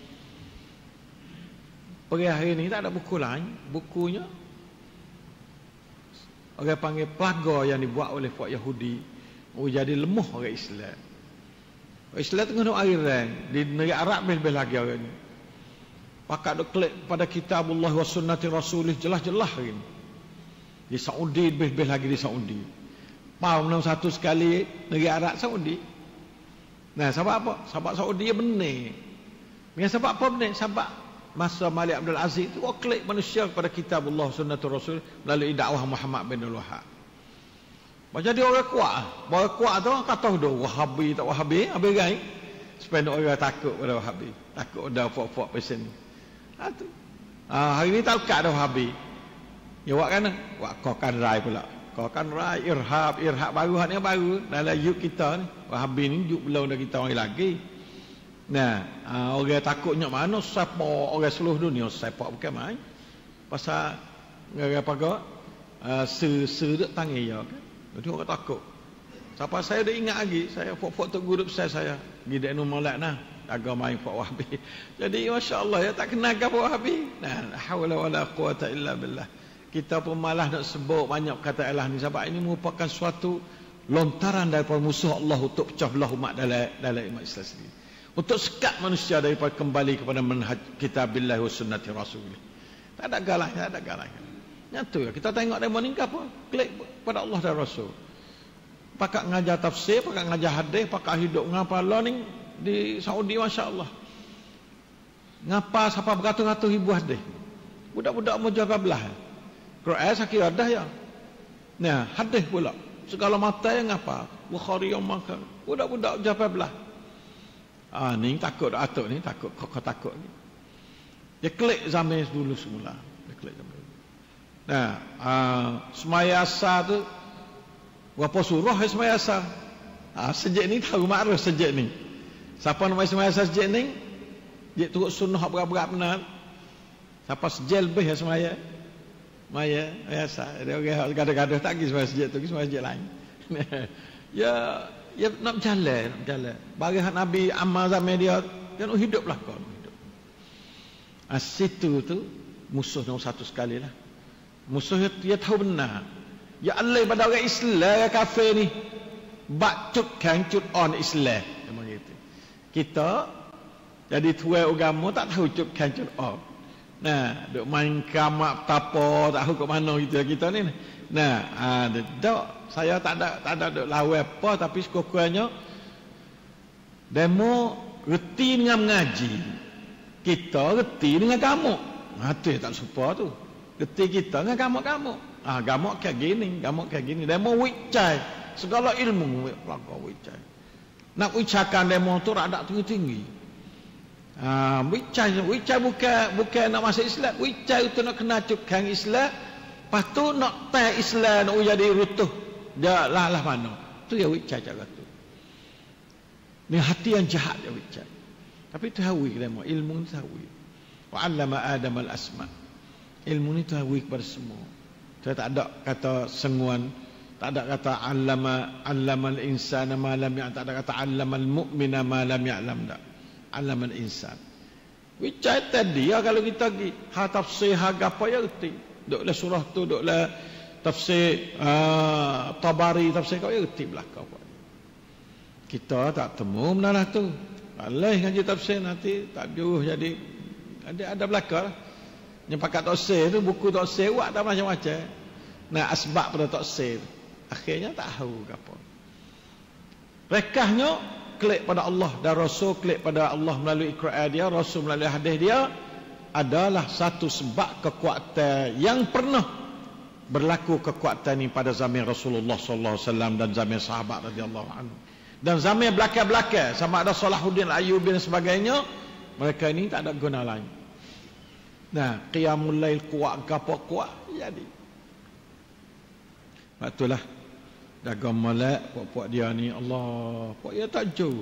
Pergi hari ni tak ada buku lain. Bukunya orang panggil pelaga yang dibuat oleh puak Yahudi jadi lemah orang Islam. Orang Islam tengah nak air rang di negara Arab lebih lagi orang ni. Pakat duk klik pada kitabullah wa sunnati rasulih jelas-jelas hari ni. Di Saudi lebih lagi di Saudi. Mau nombor 1 sekali negara Arab Saudi. Nah, sebab apa? Sebab Saudi benar. Dengan sebab apa benar? Sebab masa Malik Abdul Aziz itu klik manusia kepada kitabullah sunnatul rasul melalui dakwah Muhammad bin Abdul Wahab. Jadi orang kuat. Orang kuat tu kata dah Wahabi tak Wahabi, habis gai. Supaya orang takut pada Wahabi. Takut dah puak-puak pesen. Hari ni tak kat dah Wahabi. Ya buat kan? Buat kokan rai pula. Kokan rai, irhab baru hak ni baru dalam yuk kita ni. Wahabi ni yuk belum dah kita orang lagi. Nah, orang takutnya mana siapa orang seluruh dunia siapa bukan main. Pasal apa kau? Se tangan ya kan. Jadi orang takut. Siapa saya dah ingat lagi, saya fok tu guru besar saya. Gidek nu molek nah, agama main fok Wahabi. Jadi masya-Allah ya tak kenal ke Wahabi. Nah, la haula wala quwata illa billah. Kita pun malah nak sebut banyak kata Allah ni sebab ini merupakan suatu lontaran daripada musuh Allah untuk pecah belah umat dalam umat Islam sendiri. Untuk sekat manusia daripada kembali kepada manhaj kitabillah wa sunnati rasulih. Tak ada galah, tak ada galah. Nyata ya, kita tengok demo ni apa? Klik pada Allah dan Rasul. Pakat ngajar tafsir, pakat ngajar hadis, pakat hidup ngapa Allah ni di Saudi masya-Allah. Ngapa siapa beratus-ratus ribu hadis. Budak-budak mau jaga belah. Quran sakit ada ya. Nah, hadis pula. Segala mata yang ngapa? Bukhari yang makan. Budak-budak jaga belah. Ni takut atuk ni takut kau takut ni. Dia klik zaman dulu semula. Dia klik zaman. Nah, semaya asar tu berapa surah semaya asar? Sejak ni tahu makruf sejak ni. Siapa nak mai semaya asar sejak ni? Dia turut sunnah berat-berat benar. Siapa sejak lebih semaya? Maya asar. Dia orang gaduh-gaduh tak pergi semaya sejak tu, semaya sejak lain. Ya nak berjalan. Bagi Nabi amal zaman dia nak hidup lah kau. Situ tu musuh nombor 1 sekali lah. Musuh dia tahu benar. Ya Allah pada orang Islam kafir ni bacut cut on Islam memang gitu. Kita jadi tuai agama tak tahu cut on. Nah, duk main kamak tapo tak tahu ke mana gitu kita ni. Nah, dak saya tak ada duk lawan apa tapi sekurang-kurangnya demo reti dengan mengaji. Kita reti dengan kamu. Tu tak serupa tu. Reti kita dengan kamu. Gamak kayak gini. Demo wicai. Segala ilmu pelaka wicai. Nak wicakan demo tu rada tinggi-tinggi. Wicai bukan nak masuk Islam. Wicai tu nak kena cukang Islam. Lepas tu nak tay Islam nak jadi rutuh. Dia lah mana. Tu ya wicai cara tu. Ni hati yang jahat dia wicai. Tapi tu hawi demo. Ilmu ni hawi. Wa 'allama Adam al-asma'. Ilmu ni tu hawi kepada semua. Saya tak ada kata senguan, tak ada kata allamal insana ma lam ya'lam, tak ada kata allamal mu'mina ma lam ya'lam dak. Allamal insan. Wicai tadi ya kalau kita pergi tafsir apa ya reti. Duklah surah tu, duklah tafsir Tabari, tafsir kau ya reti belaka apa. Kita tak temu benalah tu. Alai ngaji tafsir nanti tak jauh jadi ada belakang lah. Yang pakat tafsir tu buku tafsir buat dah macam-macam. Nah, asbab pada tafsir. Akhirnya tak tahu apa. Rekahnya klik pada Allah dan Rasul, klik pada Allah melalui Quran dia, Rasul melalui hadis dia adalah satu sebab kekuatan yang pernah berlaku kekuatan ini pada zaman Rasulullah sallallahu alaihi wasallam dan zaman sahabat radhiyallahu anhu. Dan zaman belakang-belakang sama ada Salahuddin Ayyubi dan sebagainya, mereka ini tak ada guna lain. Nah, qiyamul lail kuat gapo kuat jadi. Itulah dagang molek puak-puak dia ni, Allah, puak dia tak jauh.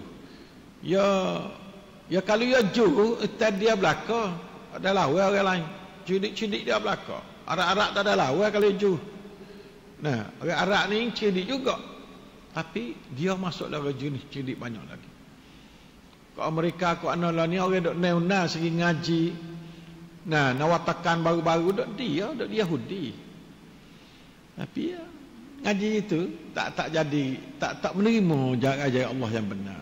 Ya kalau dia jauh, tadi dia belaka, ada lawan orang lain. Cidik-cidik dia belaka. Arak-arak tak ada lawan kalau dia jauh. Nah, orang Arab ni cidik juga. Tapi dia masuk dalam jenis cidik banyak lagi. Kalau mereka kau anak ni orang dok neuna segi ngaji. Nah, nawatakan baru-baru dok dia Yahudi. Tapi ya, ngaji itu tak jadi, tak menerima ajaran Allah yang benar.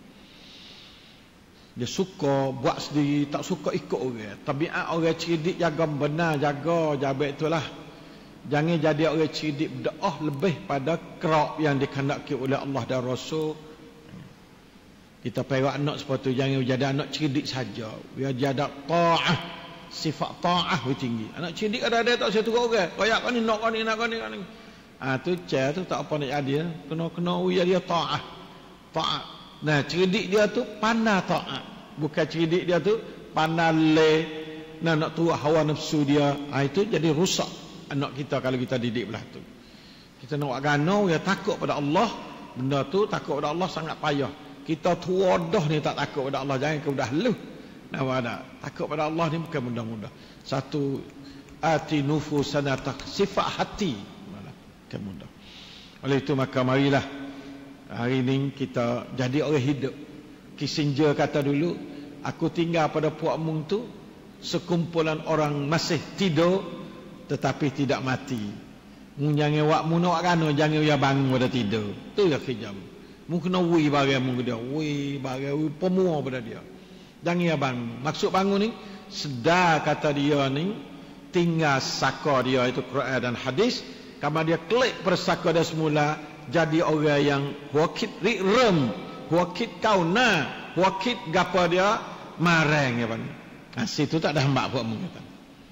Dia suka buat sendiri, tak suka ikut orang. Tabiat orang cerdik jaga benar, jaga itulah. Jangan jadi orang cerdik berdoa lebih pada kerap yang dikehendaki oleh Allah dan Rasul. Kita perak anak seperti itu, jangan jadi anak cerdik saja. Biar dia ada ta'ah, sifat ta'ah tinggi. Anak cerdik ada tak saya turut orang. Kayak kau ni nak kau ni. Tu cah tu tak apa nak jadi. Kena dia ta'ah. Ta'ah. Nah, cerdik dia tu pandai ta'ah. Bukan cerdik dia tu pandai le. Nah, nak turut hawa nafsu dia. Itu jadi rusak anak kita kalau kita didik belah tu. Kita nak buat gana, dia takut pada Allah. Benda tu takut pada Allah sangat payah. Kita tua dah ni tak takut pada Allah. Jangan kau dah lu. Takut pada Allah ni bukan mudah-mudah. Satu, ati nufusana sifat hati. Bukan mudah. Oleh itu maka marilah hari ini kita jadi orang hidup. Kissinger kata dulu, aku tinggal pada Puak Mung tu sekumpulan orang masih tidur tetapi tidak mati. Jangan wak mu nak kano, jangan ya bangun pada tidur. Tu lah kejam. Mu kena wi bagai mu dia, wi bagai pemua pada dia. Jangan ya bangun. Maksud bangun ni sedar kata dia ni tinggal saka dia itu Quran dan hadis. Kalau dia klik persaka dia semula jadi orang yang wakit rem, wakit kauna, wakit gapa dia marang ya bang. Situ tak ada hamba buat mu kata.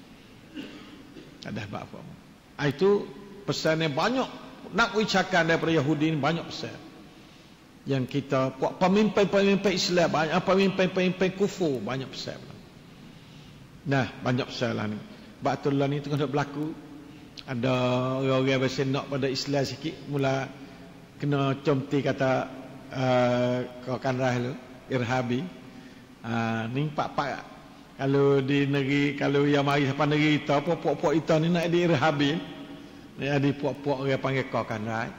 Ada apa-apa. Itu pesannya banyak. Nak ucapkan daripada Yahudi ini banyak pesan. Yang kita pemimpin-pemimpin Islam banyak, pemimpin-pemimpin kufur banyak pesan. Nah, banyak pesan lah ni. Batullah ni tengah berlaku. Ada orang-orang bersendak pada Islam sikit, mula kena comti kata kau kan rahlu irhabi. Ni pak-pak. Kalau di negeri, kalau yang mari sampai negeri kita, puak-puak kita ni nak diirhabin. Ni ada puak-puak orang panggil kau kan, right?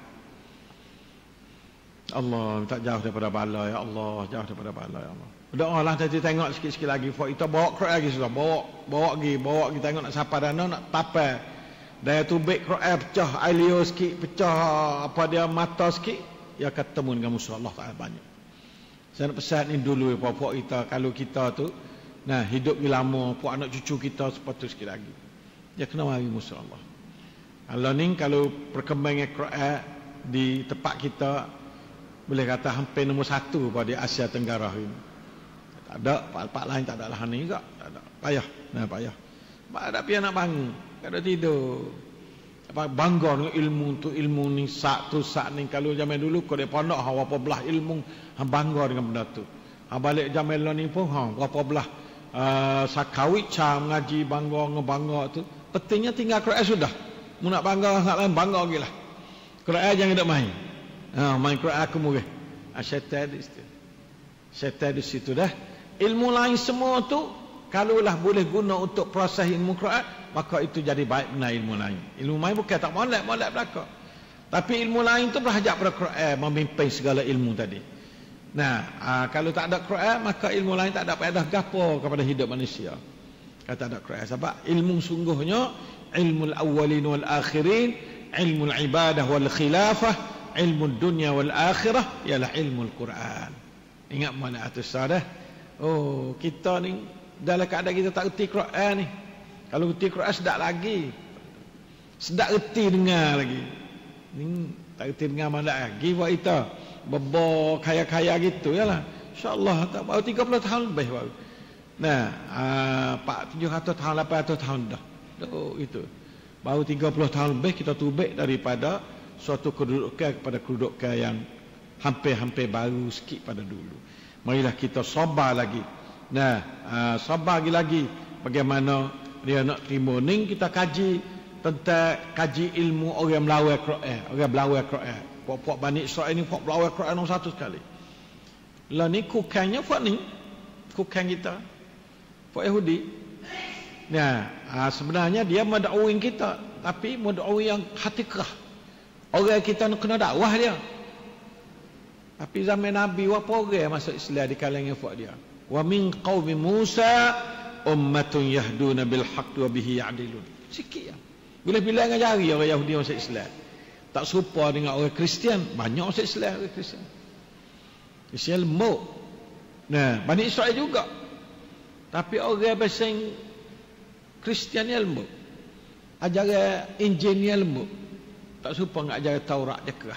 Allah, tak jauh daripada bala, ya Allah, jauh daripada bala, ya Allah. Berdoalah nanti tengok sikit-sikit lagi. Puak kita bawa Quran lagi sudah, bawa lagi tengok nak siapa dana, nak tapal. Daya tubik Quran pecah, ailio sikit, pecah apa dia mata sikit, ya ketemu dengan musuh Allah Ta'ala banyak. Saya nak pesan ni dulu, puak-puak kita, kalau kita tu, nah, hidup lama, puak anak cucu kita sepatu sikit lagi. Dia kena mari musuh Allah. Allah ni kalau perkembangan Quran di tempat kita boleh kata hampir nombor 1 pada Asia Tenggara ini. Tak ada, pak lain tak ada lah ni juga. Tak ada. Payah. Nah, payah. Tak ada pihak nak bangun. Tak ada tidur. Bangga dengan ilmu tu, ilmu ni sak ni. Kalau zaman dulu kau dia pondok apa belah ilmu, bangga dengan benda tu. Balik zaman ni pun berapa belah sakawit cam ngaji bangga tu. Pentingnya tinggal Quran sudah. Mu nak bangga hak lain bangga lagi lah. Quran jangan dak main. Main Quran aku murah. Syaitan di situ dah. Ilmu lain semua tu kalaulah boleh guna untuk proses ilmu Quran, maka itu jadi baik benar ilmu lain. Ilmu lain bukan tak molek belaka. Tapi ilmu lain tu berhajat pada Quran memimpin segala ilmu tadi. Nah, kalau tak ada Quran, maka ilmu lain tak ada faedah gapo kepada hidup manusia. Kalau tak ada Quran, sebab ilmu sungguhnya ilmu al-awwalin wal akhirin, ilmu al-ibadah wal khilafah, ilmu dunia wal akhirah ialah ilmu al-Quran. Ingat mana atas dah. Oh, kita ni dalam keadaan kita tak erti Quran ni. Kalau erti Quran sedap lagi. Sedap erti dengar lagi. Ni tak erti dengar mana lagi buat kita. Bebor kaya-kaya gitu yalah. Insya-Allah tak baru 30 tahun lebih baru. Nah, 700 tahun 800 tahun dah. Oh, itu. Baru 30 tahun lebih kita tubik daripada suatu kedudukan kepada kedudukan yang hampir-hampir baru sikit pada dulu. Marilah kita sabar lagi. Nah, sabar lagi bagaimana dia nak terima ni, kita kaji tentang kaji ilmu orang melawai Quran, orang belawai Quran. Puak-puak Bani Israel ni puak belawai Quran nombor satu sekali. Lah ni kukannya puak ni, kukan kita, puak Yahudi. Nah, sebenarnya dia mendakwain kita, tapi mendakwain yang hati kerah. Orang kita nak kena dakwah dia. Tapi zaman Nabi berapa orang masuk Islam di kalangan puak dia? Wa min qaumi Musa ummatun yahduna bil haqq wa bihi ya'dilun. Sikit ya. Bila-bila dengan jari orang Yahudi masuk Islam. Tak serupa dengan orang Kristian, banyak masuk Islam orang Kristian. Islam lembut. Nah, Bani Israel juga. Tapi orang basing Kristian ni lembut. Ajaran Injil ni lembut. Tak serupa dengan ajaran Taurat dia kerah.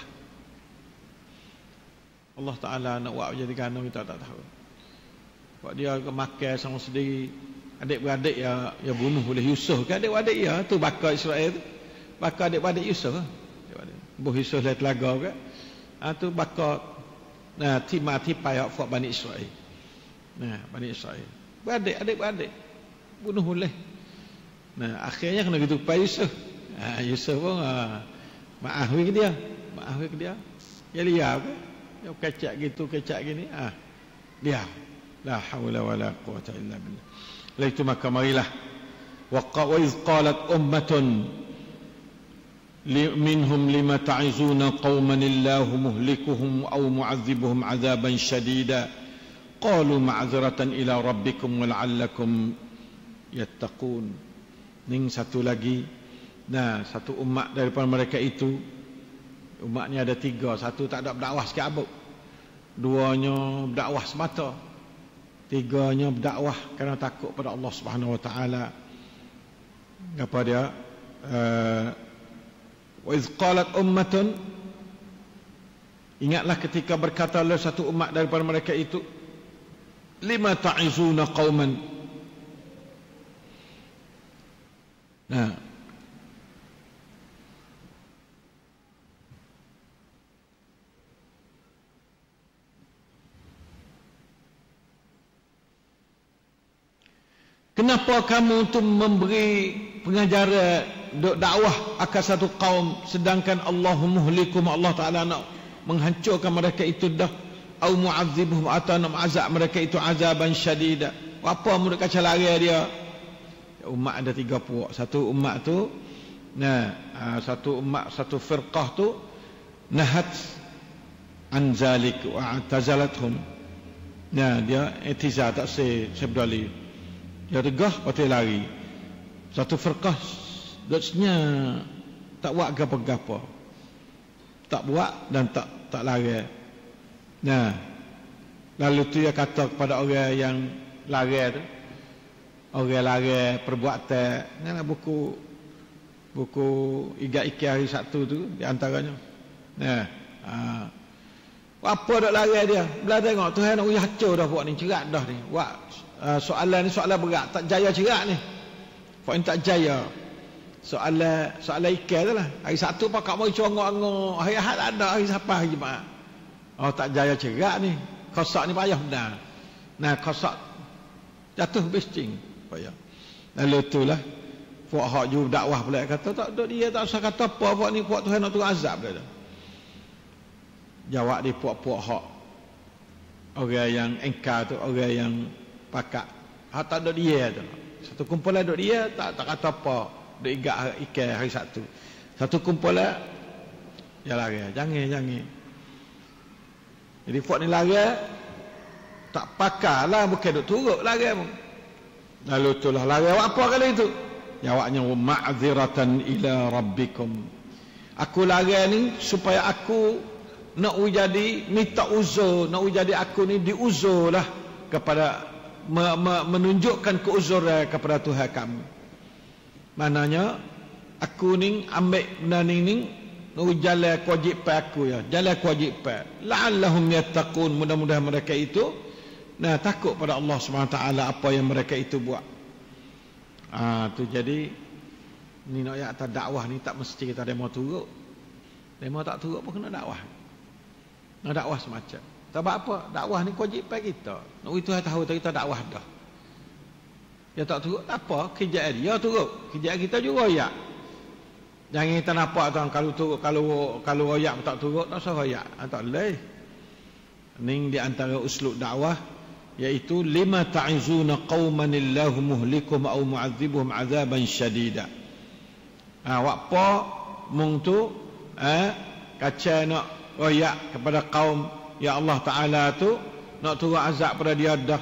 Allah Ta'ala nak buat jadi gana kita tak tahu. Buat dia makan sama sendiri. Adik-beradik ya bunuh oleh Yusuf kan, adik-beradik ya tu bakar Israel tu. Bakar adik-beradik Yusuf. Buh Yusuf dari telaga kan. Tu bakar mati payah buat Bani Israel. Nah, Bani Israel. Adik-beradik bunuh oleh. Nah, akhirnya kena gitu pai Yusuf. Yusuf pun maaf ke dia. Maaf ke dia. Ya liar ke? Ya kecak gitu, kecak gini. Dia. La haula wala quwata illa billah. Oleh itu maka marilah wa iz qalat ummatun minhum lima ta'izuna qauman illahu muhlikuhum aw mu'adzibuhum 'adzaban shadida qalu ma'dzaratan ila rabbikum wa la'allakum yattaqun. Ning satu lagi. Nah, satu umat daripada mereka itu, umatnya ada 3, satu tak ada berdakwah sikit abuk, 2nya berdakwah semata, 3nya berdakwah kerana takut pada Allah Subhanahu Wa Taala. Apa dia? Wa iz qalat ummatun, ingatlah ketika berkata oleh satu umat daripada mereka itu, lima ta'izuna qauman. Nah, kenapa kamu tu memberi pengajaran dakwah akan satu kaum sedangkan Allahu muhlikum, Allah Ta'ala nak menghancurkan mereka itu dah, au mu'adzibuhum, atau nak azab mereka itu azaban syadida. Apa murid kaca lari dia? Umat ada 3 puak. Satu umat tu, satu umat, satu firqah tu nahat an zalik wa atazalathum. Dia itizal, tak sebdali. Dia tegah patut lari. Satu firqah dosnya tak buat gapa-gapa, tak buat dan tak lari. Lalu tu dia kata kepada orang yang lari tu, orang lari perbuatan, ngana buku igat-ikat hari Sabtu tu di antaranya. Apa dak lari dia? Belah tengok Tuhan nak hancur dah buat ni, cerak dah ni. Buat soalan ni soalan berat, tak jaya cerak ni. Puan tak jaya. Soalan ikan tu lah. Hari Sabtu pakak mau congok-ngok, hari Ahad tak ada, hari Sabtu hari Jumaat. Oh, tak jaya cerak ni. Kosak ni payah benar. Kosak jatuh bising payah. Lalu itulah puak hak ju dakwah pula kata tak duk dia tak usah kata apa puak ni, puak Tuhan nak turun azab dia. Jawab dia puak-puak hak orang yang engkar tu, orang yang pakak. Hak tak duk dia tu. Satu kumpulan duk dia tak kata apa, duk ikat ikan hari Sabtu. Satu kumpulan ya lari, jangan. Jadi puak ni lari tak pakarlah, bukan duk turut lari pun. Lalu itulah lari apa kali itu? Jawabnya ma'dziratan ila rabbikum. Aku lari ni supaya aku nak jadi minta uzur, nak jadi aku ni diuzurlah kepada menunjukkan keuzuran kepada Tuhan kamu. Maknanya aku ni ambil benda ni nak jalan kewajipan aku ya, jalan kewajipan. La'allahum yattaqun, mudah-mudahan mereka itu takut pada Allah SWT apa yang mereka itu buat. Tu jadi ni nak atas dakwah ni tak mesti kita demo turut. Demo tak turut pun kena dakwah. Nak dakwah semacam. Sebab apa? Dakwah ni kewajipan kita. Nak itu tahu kita dakwah dah. Dia tak turut tak apa, kerjaan dia turut. Kerjaan kita juga royak. Jangan kita nampak tuan kalau turut, kalau royak tak turut, tak usah royak. Tak boleh. Ni di antara uslub dakwah, iaitu lima ta'izuna qauman illahu muhlikum au mu'adzibuhum 'adzaban syadida. Waktu mung tu kaca nak royak kepada kaum ya Allah Ta'ala tu nak turun azab pada dia dah.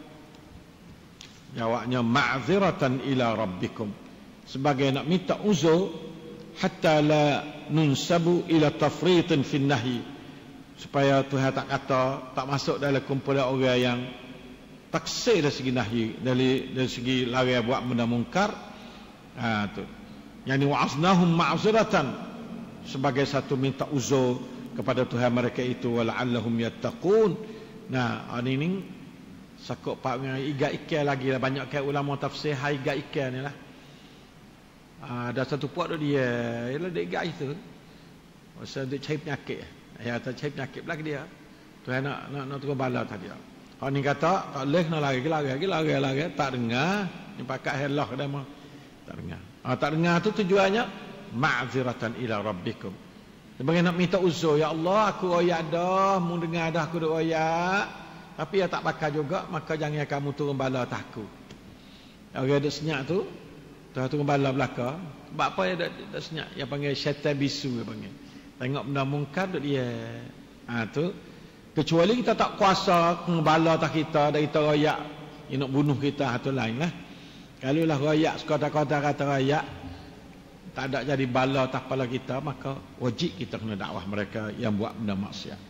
Jawabnya ma'ziratan ila rabbikum, sebagai nak minta uzur hatta la nunsabu ila tafritin fin nahi, supaya Tuhan tak kata tak masuk dalam kumpulan orang yang taksir dari segi nahi, dari segi larang buat benda mungkar. Tu yani wa'aznahum ma'ziratan, sebagai satu minta uzur kepada Tuhan mereka itu, wala'allahum yattaqun. Ini sakut pak dengan igat ikan lagi lah. Banyak kan ulama tafsir hai igat ikan ni lah. Ada satu puak tu dia ialah dia igat itu masa dia cari penyakit. Tak cari penyakit belakang dia, Tuhan nak turun bala tadi. Orang ni kata tak boleh, nak lari, tak dengar. Ni pakat helah dia mah tak dengar. Tak dengar tu tujuannya ma'ziratan ila rabbikum, sebagai nak minta uzur. Ya Allah, aku royak dah, mu dengar dah aku duk royak, tapi ya tak bakal juga, maka jangan kamu turun bala atas aku. Orang duk senyap tu turun bala belaka. Sebab apa dia duk senyap? Yang panggil syaitan bisu, dia panggil. Tengok benda mungkar duk dia. Tu kecuali kita tak kuasa bala atas kita, dan kita royak dia nak bunuh kita, tu lain lah. Kalau lah royak sekota-kota kata royak tak ada jadi bala atas kepala kita, maka wajib kita kena dakwah mereka yang buat benda maksiat.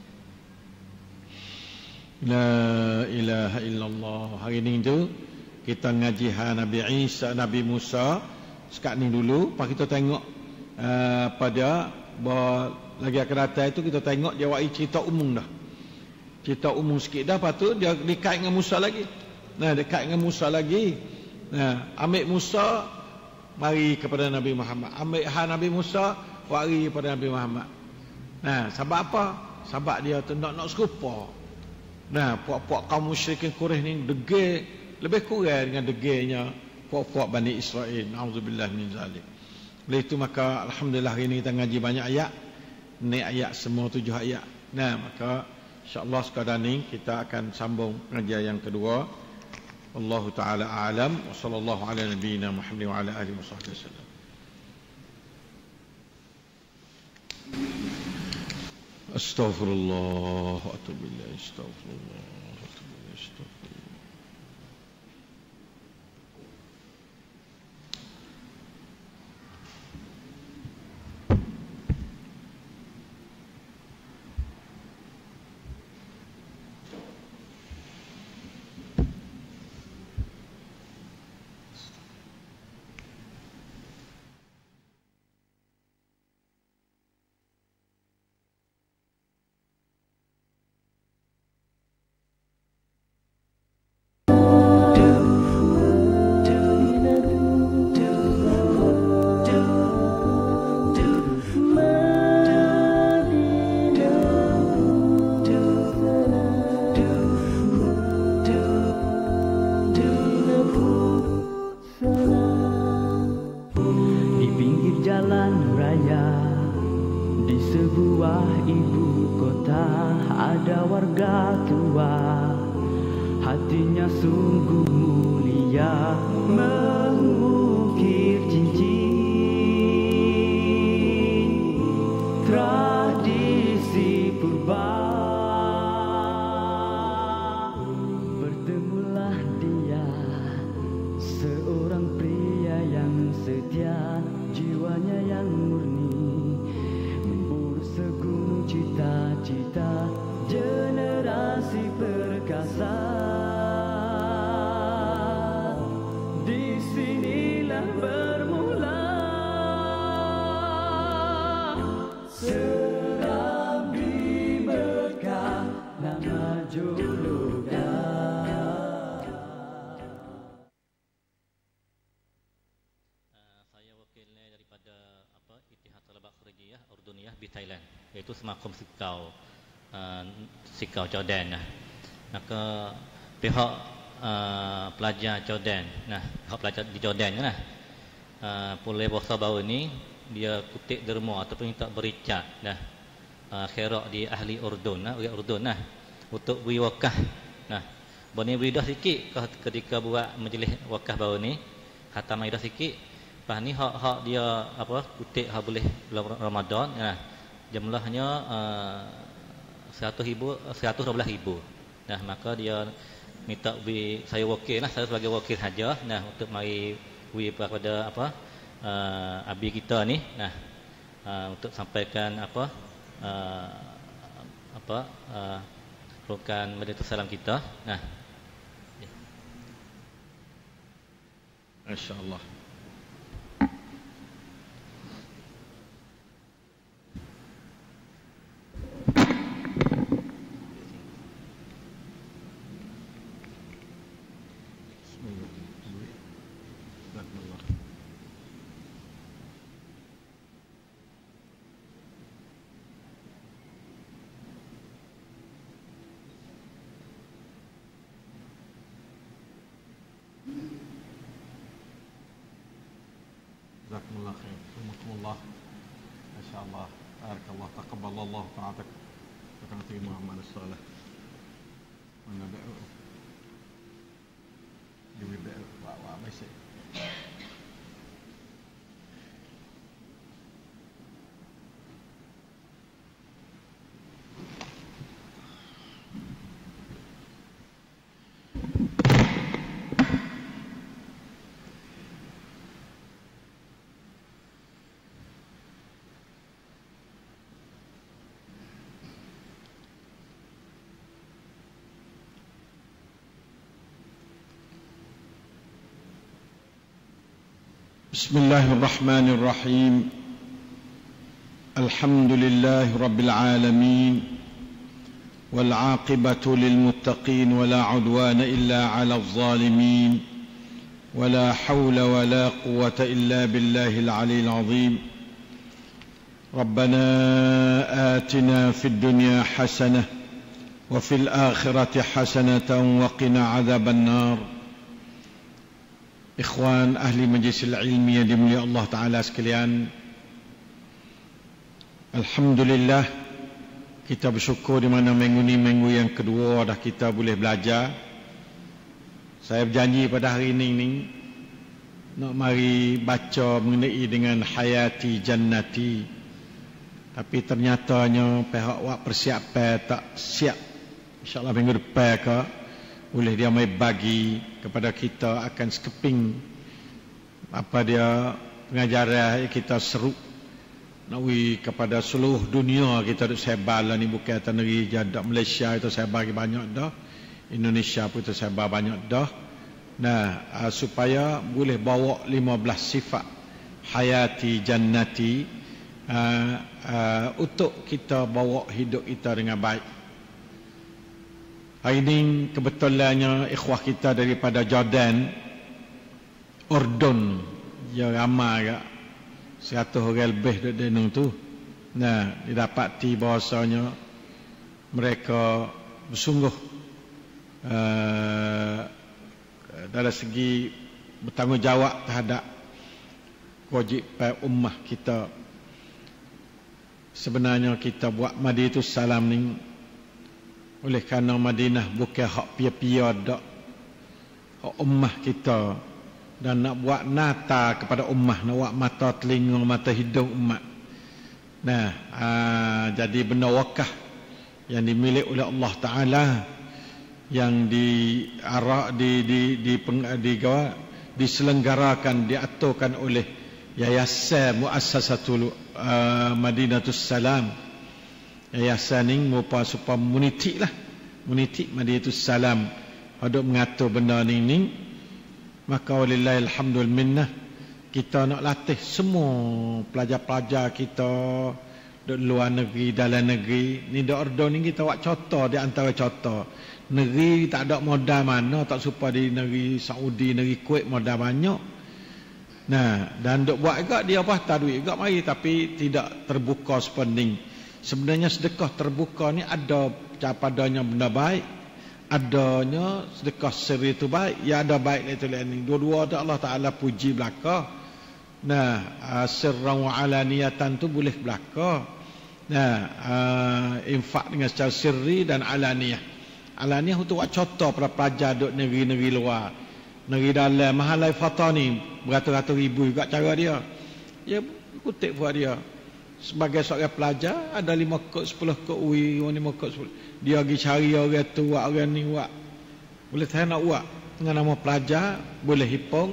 La ilaha illallah. Hari ni tu kita ngaji Nabi Isa, Nabi Musa sekat ni dulu. Lepas kita tengok pada lagi akan datang itu, kita tengok dia buat cerita umum dah. Cerita umum sikit dah. Lepas tu dia dekat dengan Musa lagi. Dekat dengan Musa lagi. Ambil Musa mari kepada Nabi Muhammad. Ambil Nabi Musa mari kepada Nabi Muhammad. Sebab apa? Sebab dia tu nak serupa. Puak-puak kaum musyrikin Quraisy ni degil lebih kurang dengan degilnya puak-puak Bani Israel. Auzubillah min zalik. Oleh itu maka alhamdulillah hari ini kita ngaji banyak ayat. Ni ayat semua 7 ayat. Maka insya-Allah sekadar ni kita akan sambung pengajian yang kedua. Wallahu ta'ala a'lam wa sallallahu ala nabiyyina Muhammad wa ala alihi wa sahbihi wasallam. Astaghfirullah wa atubu ilaih. Astaghfirullah wa atubu ilaih. Astaghfirullah. Jiwanya yang murni memburu segunung cita-cita. kita generasi perkasa. Di sinilah bermula Serambi Mekah, nama julukan. Saya wakilnya daripada Ittihad Talabah Kharijiyah Urduniyah di Thailand, iaitu semakum Sikau Jordan. Maka pihak pelajar Jordan, pihak pelajar di Jordan pulai puasa baru ni dia kutip derma ataupun minta bericat khairat di ahli Urdun, Urdun untuk beri wakaf. Boleh beri dah sikit ketika buat majlis wakaf baru ni, khatam dah sikit. Lepas ni hak dia kutip hak boleh bulan Ramadan, jumlahnya 112,000. Maka dia minta beri, saya wakil saya sebagai wakil saja untuk mari beri kepada abi kita ni untuk sampaikan rukun Madinatus Salam kita. Masya-Allah. Jazakumullah khair. Alhamdulillah. Masya-Allah. Barakallah. Taqabbalallah ta'atak. Terima Muhammad sallallahu. Mana dah? Dia dah wah baik. بسم الله الرحمن الرحيم. الحمد لله رب العالمين، والعاقبة للمتقين، ولا عدوان إلا على الظالمين، ولا حول ولا قوة إلا بالله العلي العظيم. ربنا آتنا في الدنيا حسنة وفي الآخرة حسنة وقنا عذاب النار. Ikhwan ahli majlis ilmi yang dimuliakan Allah Ta'ala sekalian, alhamdulillah, kita bersyukur di mana minggu ni minggu yang kedua dah kita boleh belajar. Saya berjanji pada hari ini nak mari baca mengenai dengan hayati jannati, tapi ternyatanya pihak wak persiapan tak siap. InsyaAllah minggu depan ke boleh dia mai bagi kepada kita akan sekeping apa dia pengajaran kita seru nawi kepada seluruh dunia. Kita duk sebar lah ni, bukan atas negeri jadak Malaysia itu sebar banyak dah, Indonesia pun itu sebar banyak dah. Supaya boleh bawa 15 sifat hayati jannati untuk kita bawa hidup kita dengan baik. Hari ini kebetulannya ikhwah kita daripada Jordan, Urdun, ya ramai ke 100 orang lebih di denung tu. Didapati bahasanya mereka bersungguh dalam segi bertanggungjawab terhadap kewajipan ummah kita. Sebenarnya kita buat Madinatus Salam ni oleh kerana Madinah bukan hak pia-pia dak, hak ummah kita, dan nak buat nata kepada ummah, nak buat mata telinga mata hidung umat. Jadi benda wakaf yang dimiliki oleh Allah Taala, yang diselenggarakan, diaturkan oleh Yayasan Muassasatul Madinatus Salam, yayasan ni merupakan supaya muniti lah. Muniti Madinatus Salam ada mengatur benda ni. Maka walillahi alhamdul minnah, kita nak latih semua pelajar-pelajar kita di luar negeri, dalam negeri. Ni di Ordon ni kita buat contoh di antara contoh. Negeri tak ada modal mana, tak serupa di negeri Saudi, negeri Kuwait modal banyak. Nah, dan duk buat juga dia patah duit juga mari, tapi tidak terbuka spending. Sebenarnya sedekah terbuka ni ada padanya benda baik, adanya sedekah siri itu baik, ya ada baik itu lain. Dua-dua ada Allah Taala puji belaka. Nah, sirran wa alaniyatan tu boleh belaka. Nah, infak dengan secara sirri dan alaniyah. Alaniyah untuk buat contoh para pelajar duk negeri-negeri luar. Negeri dalam Mahalai Fatani beratus-ratus ribu juga cara dia. Ya kutip buat dia. Sebagai seorang pelajar ada 5 kod 10 kod UI, 5 kod 10. Dia pergi cari orang tu, buat orang ni buat. Boleh saya nak buat dengan nama pelajar, boleh hipung.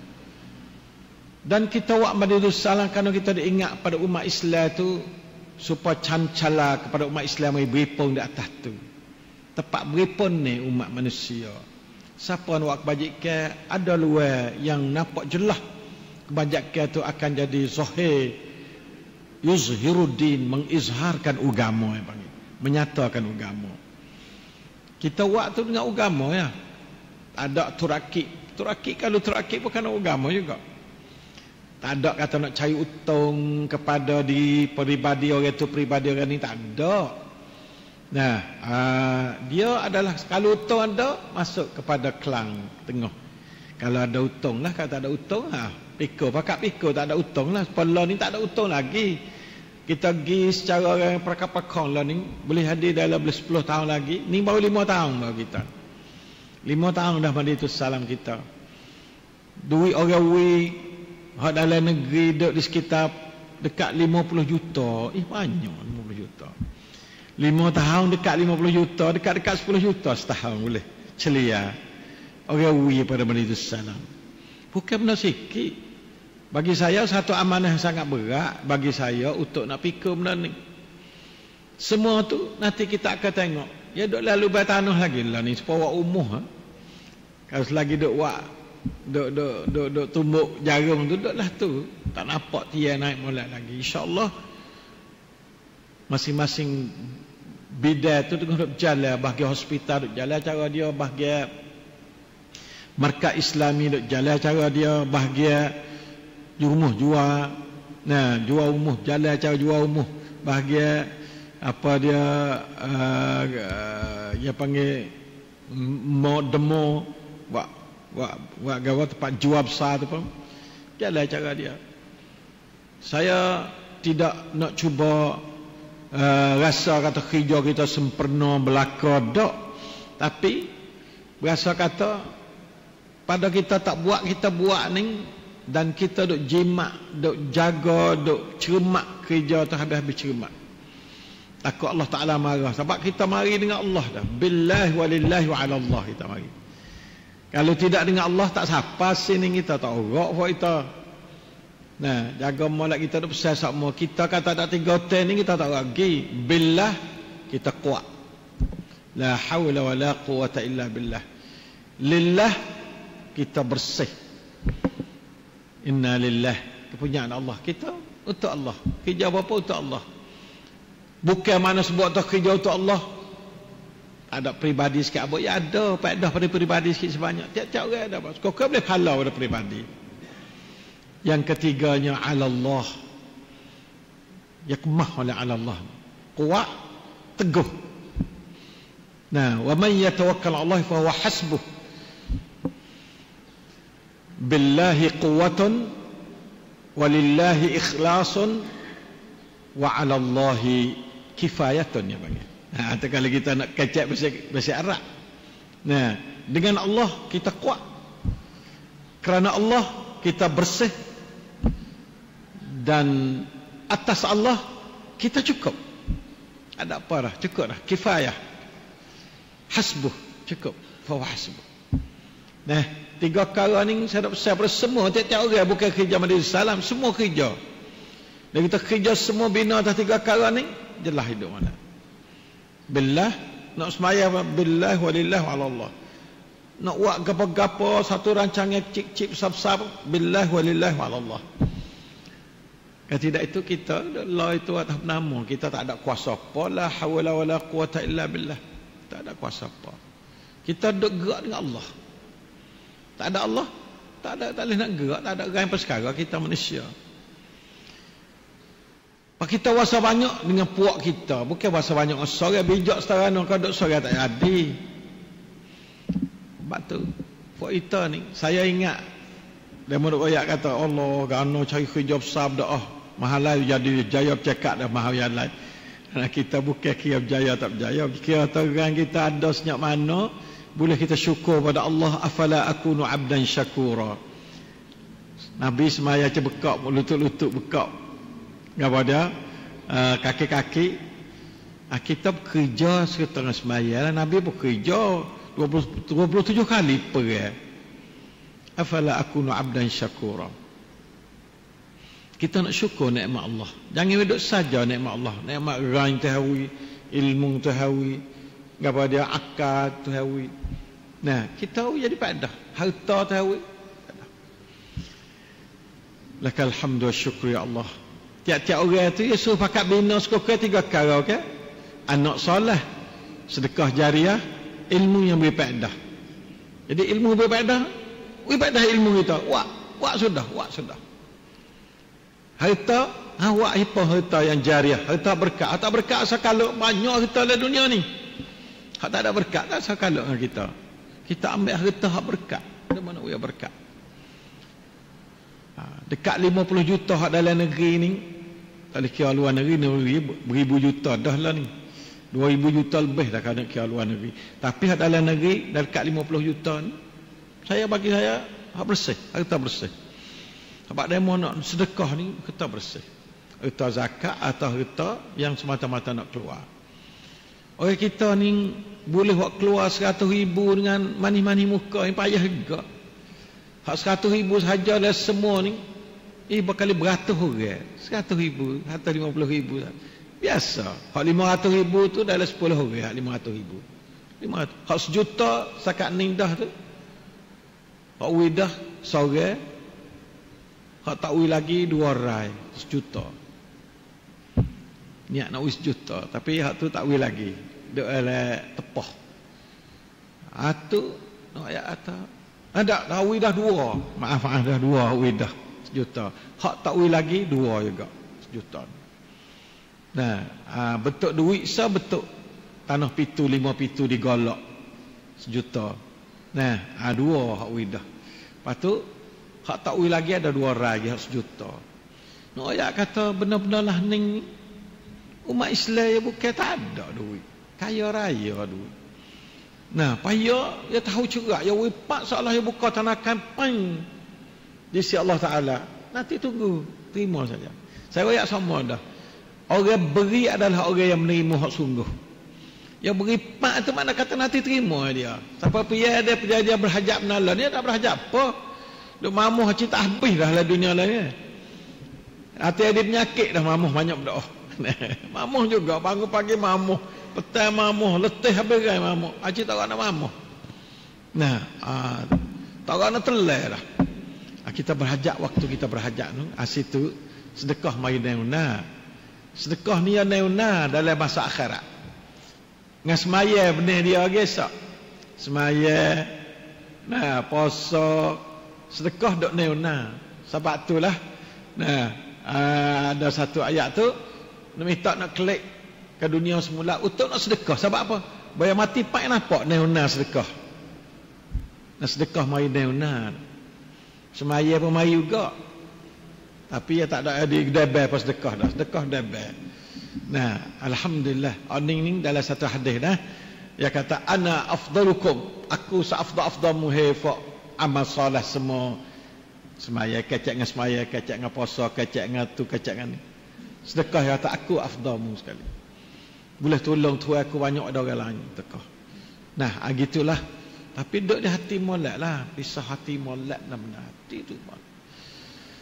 Dan kita buat Madinatus Salam kerana kita diingat pada umat Islam tu supaya cancala kepada umat Islam yang beripung di atas tu. Tempat beripun ni umat manusia. Siapa nak buat kebajikan, ada luar yang nampak jelas kebajikan tu akan jadi zahir, yuzhiruddin, mengizharkan agama yang panggil, menyatakan agama. Kita buat tu dengan agama ya. Ada turakib. Turakib kalau turakib bukan agama juga. Tak ada kata nak cari untung kepada di peribadi orang tu, peribadi orang ni, tak ada. Nah, dia adalah kalau untung ada masuk kepada kelang tengah. Kalau ada untung lah, kalau tak ada untung pikul, pakat pikul, tak ada untung lah. Sekolah ni tak ada untung lagi. Kita pergi secara orang prakak-prakak lah ni boleh hadir dalam 10 tahun lagi. Ni baru 5 tahun baru kita. 5 tahun dah Madinatus Salam kita. Duit orang hak dalam negeri duduk di sekitar dekat 50 juta. Banyak 50 juta. 5 tahun dekat 50 juta, dekat-dekat 10 juta setahun boleh celia orang pada Madinatus Salam. Bukan benda sikit. Bagi saya satu amanah yang sangat berat bagi saya untuk nak fikir benda ni. Semua tu nanti kita akan tengok. Ya duk lalu bertanah lagi lah ni supaya umuh. Kalau selagi duk buat duk tumbuk jarum tu duk lah tu. Tak nampak dia naik molek lagi. InsyaAllah masing-masing bidai tu tengah duk berjalan, bahagian hospital duk jalan cara dia, bahagian markaz Islami duk jalan cara dia, bahagian rumah jual. Nah, jual umuh, jalan cara jual umuh. Bahagian apa dia dia panggil demo buat gawa tempat jual besar tu pun. Jalan cara dia. Saya tidak nak cuba rasa kata kerja kita sempurna belaka dak. Tapi berasa kata pada kita tak buat, kita buat ni, dan kita duk jimat, duk jaga, duk cermat kerja tu habis-habis cermat. Takut Allah Ta'ala marah. Sebab kita mari dengan Allah dah. Billahi walillahi wa ala Allah kita mari. Kalau tidak dengan Allah tak siapa sini kita tak orok buat kita. Nah, jaga molek kita duk besar sama. Kita kata tak 3 hotel ni kita tak lagi. Billah kita kuat. La hawla wa la quwata illa billah. Lillah kita bersih. Inna lillah, kepunyaan Allah. Kita untuk Allah. Kerja apa-apa untuk Allah. Bukan mana sebut tu kerja untuk Allah. Ada peribadi sikit apa? Ya ada faedah pada peribadi sikit sebanyak. Tiap-tiap orang ada. Kau boleh halau pada peribadi. Yang ketiganya ala Allah. Yakmah oleh ala Allah. Kuat, teguh. Nah, wa man yatawakkal Allah fa huwa hasbuh. Billahi quwwatun walillahi ikhlasun wa 'ala Allahi kifayatun ya bang. Nah, kalau kita nak kecek bahasa Arab. Nah, dengan Allah kita kuat. Kerana Allah kita bersih, dan atas Allah kita cukup. Ada apa dah? Cukup dah. Kifayah. Hasbuh, cukup. Fa hasbuh. Nah, 3 perkara ni saya nak pesan pada semua, tiap-tiap orang, bukan kerja Madinatus Salam, semua kerja. Dan kita kerja semua bina atas 3 perkara ni, jelas hidup mana. Billah, nak sembahyang billah walillah wa Allah. Nak buat gapo-gapo satu rancangan cip-cip sab-sab billah walillah wa Allah. Kalau tidak itu kita Allah itu atas nama, kita tak ada kuasa apa, la haula wala quwata illa billah. Tak ada kuasa apa. Kita duk gerak dengan Allah. Tak ada Allah, tak boleh nak gerak, tak ada orang yang persekara, kita manusia. Pak kita wasa banyak dengan puak kita, bukan wasa banyak sorang bijak setarana kau duk sorang tak jadi. Sebab tu puak kita ni, saya ingat dia menurut ayat kata Allah gano cari kerja besar dah mahalai jadi jaya cekak dah mahal yang lain. Karena kita bukan kira berjaya tak berjaya, kira terang kita ada senyap mana boleh kita syukur pada Allah. Afala akunu abdan syakura. Nabi semaya bekak, lutut-lutut bekak kepada kaki-kaki. Kita bekerja setengah semaya, Nabi bekerja 27 kali pergi. Afala akunu abdan syakura. Kita nak syukur nikmat Allah. Jangan duduk saja nikmat Allah. Nikmat rain tahawi, ilmu tahawi, apa dia akal tahawi. Nah, kita jadi padah. Harta tahawi. Lakal hamdu wa syukru ya Allah. Tiap-tiap orang tu dia suruh pakat bina sekokor 3 perkara, okey? Anak soleh, sedekah jariah, ilmu yang berfaedah. Jadi ilmu berfaedah, ilmu kita. Wak sudah. Harta, wak hipo harta yang jariah, harta berkat. Harta berkat sekali banyak harta dalam dunia ni. Hak tak ada berkat tak sekali dengan kita. Kita ambil harta hak berkat. Dari mana dia berkat? Dekat 50 juta hak dalam negeri ni, tak kira luar negeri, beribu juta dah lah ni. 2000 juta lebih dah kena kira luar negeri. Tapi hak dalam negeri dekat 50 juta ni, bagi saya hak bersih, harta bersih. Sebab dia mau nak sedekah ni harta bersih. Harta zakat atau harta yang semata-mata nak keluar. Orang kita ni boleh buat keluar 100,000 dengan manis-manis muka yang payah juga. Hak 100,000 sahaja dah semua ni berkali beratus orang. 100,000, atau 50,000. Biasa. Hak 500,000 tu dalam 10 orang. Hak 500,000. Hak 1 juta sakat nindah tu. Hak widah seorang. Hak tak wi lagi 2 rai 1 juta. Niat nak wi 1 juta, tapi hak tu tak wi lagi. Duk ala tepah. Atu nak ayat atas. Dah wi dah 2. Maaf dah 2 wi dah 1 juta. Hak tak wi lagi 2 juga 1 juta. Nah, bentuk duit bentuk tanah pitu 5 pitu digolok 1 juta. Nah, 2 hak wi dah. Lepas tu hak tak wi lagi ada 2 rai hak 1 juta. Nak ayat kata benar-benar lah ning umat Islam ya bukan tak ada duit. Kaya raya duit. Nah, payah dia tahu juga ya wipak seolah dia buka tanakan pang di sisi Allah Taala. Nanti tunggu, terima saja. Saya ayat sama dah. Orang beri adalah orang yang menerima hak sungguh. Yang beri pak tu mana kata nanti terima dia. Siapa dia berhajat menala, dia tak berhajat apa. Duk mamuh cinta habis dah lah dunia lain. Hati ada penyakit dah mamuh banyak berdoa. Mamuh juga bangun pagi mamuh, petang mamuh, letih habis gai mamuh. Aci tak nak mamuh. Nah, tak nak telai dah. Kita berhajat waktu kita berhajat tu, situ sedekah mai neuna. Sedekah ni neuna dalam masa akhirat. Dengan semaya benih dia gesok. Semaya, nah puasa, sedekah dok neuna. Sebab itulah, nah ada satu ayat tu, minta nak klik ke dunia semula untuk nak sedekah. Sebab apa? Bayar mati pak nampak neuna sedekah. Nah sedekah mai neuna. Semaya pun mai juga. Tapi ya tak ada di debel pas sedekah dah. Sedekah debel. Nah, alhamdulillah. Ini dalam satu hadis dah. Dia kata ana afdalukum. Aku seafdal-afdalmu hefa amal soleh semua. Semaya kecek dengan semaya, kecek dengan puasa, kecek dengan tu, kecek dengan ni. Sedekah ya kata aku afdalmu sekali. Boleh tolong tuan aku banyak ada orang lain sedekah. Nah, gitulah. Tapi duduk di hati molek lah. Pisah hati molek benar-benar hati tu.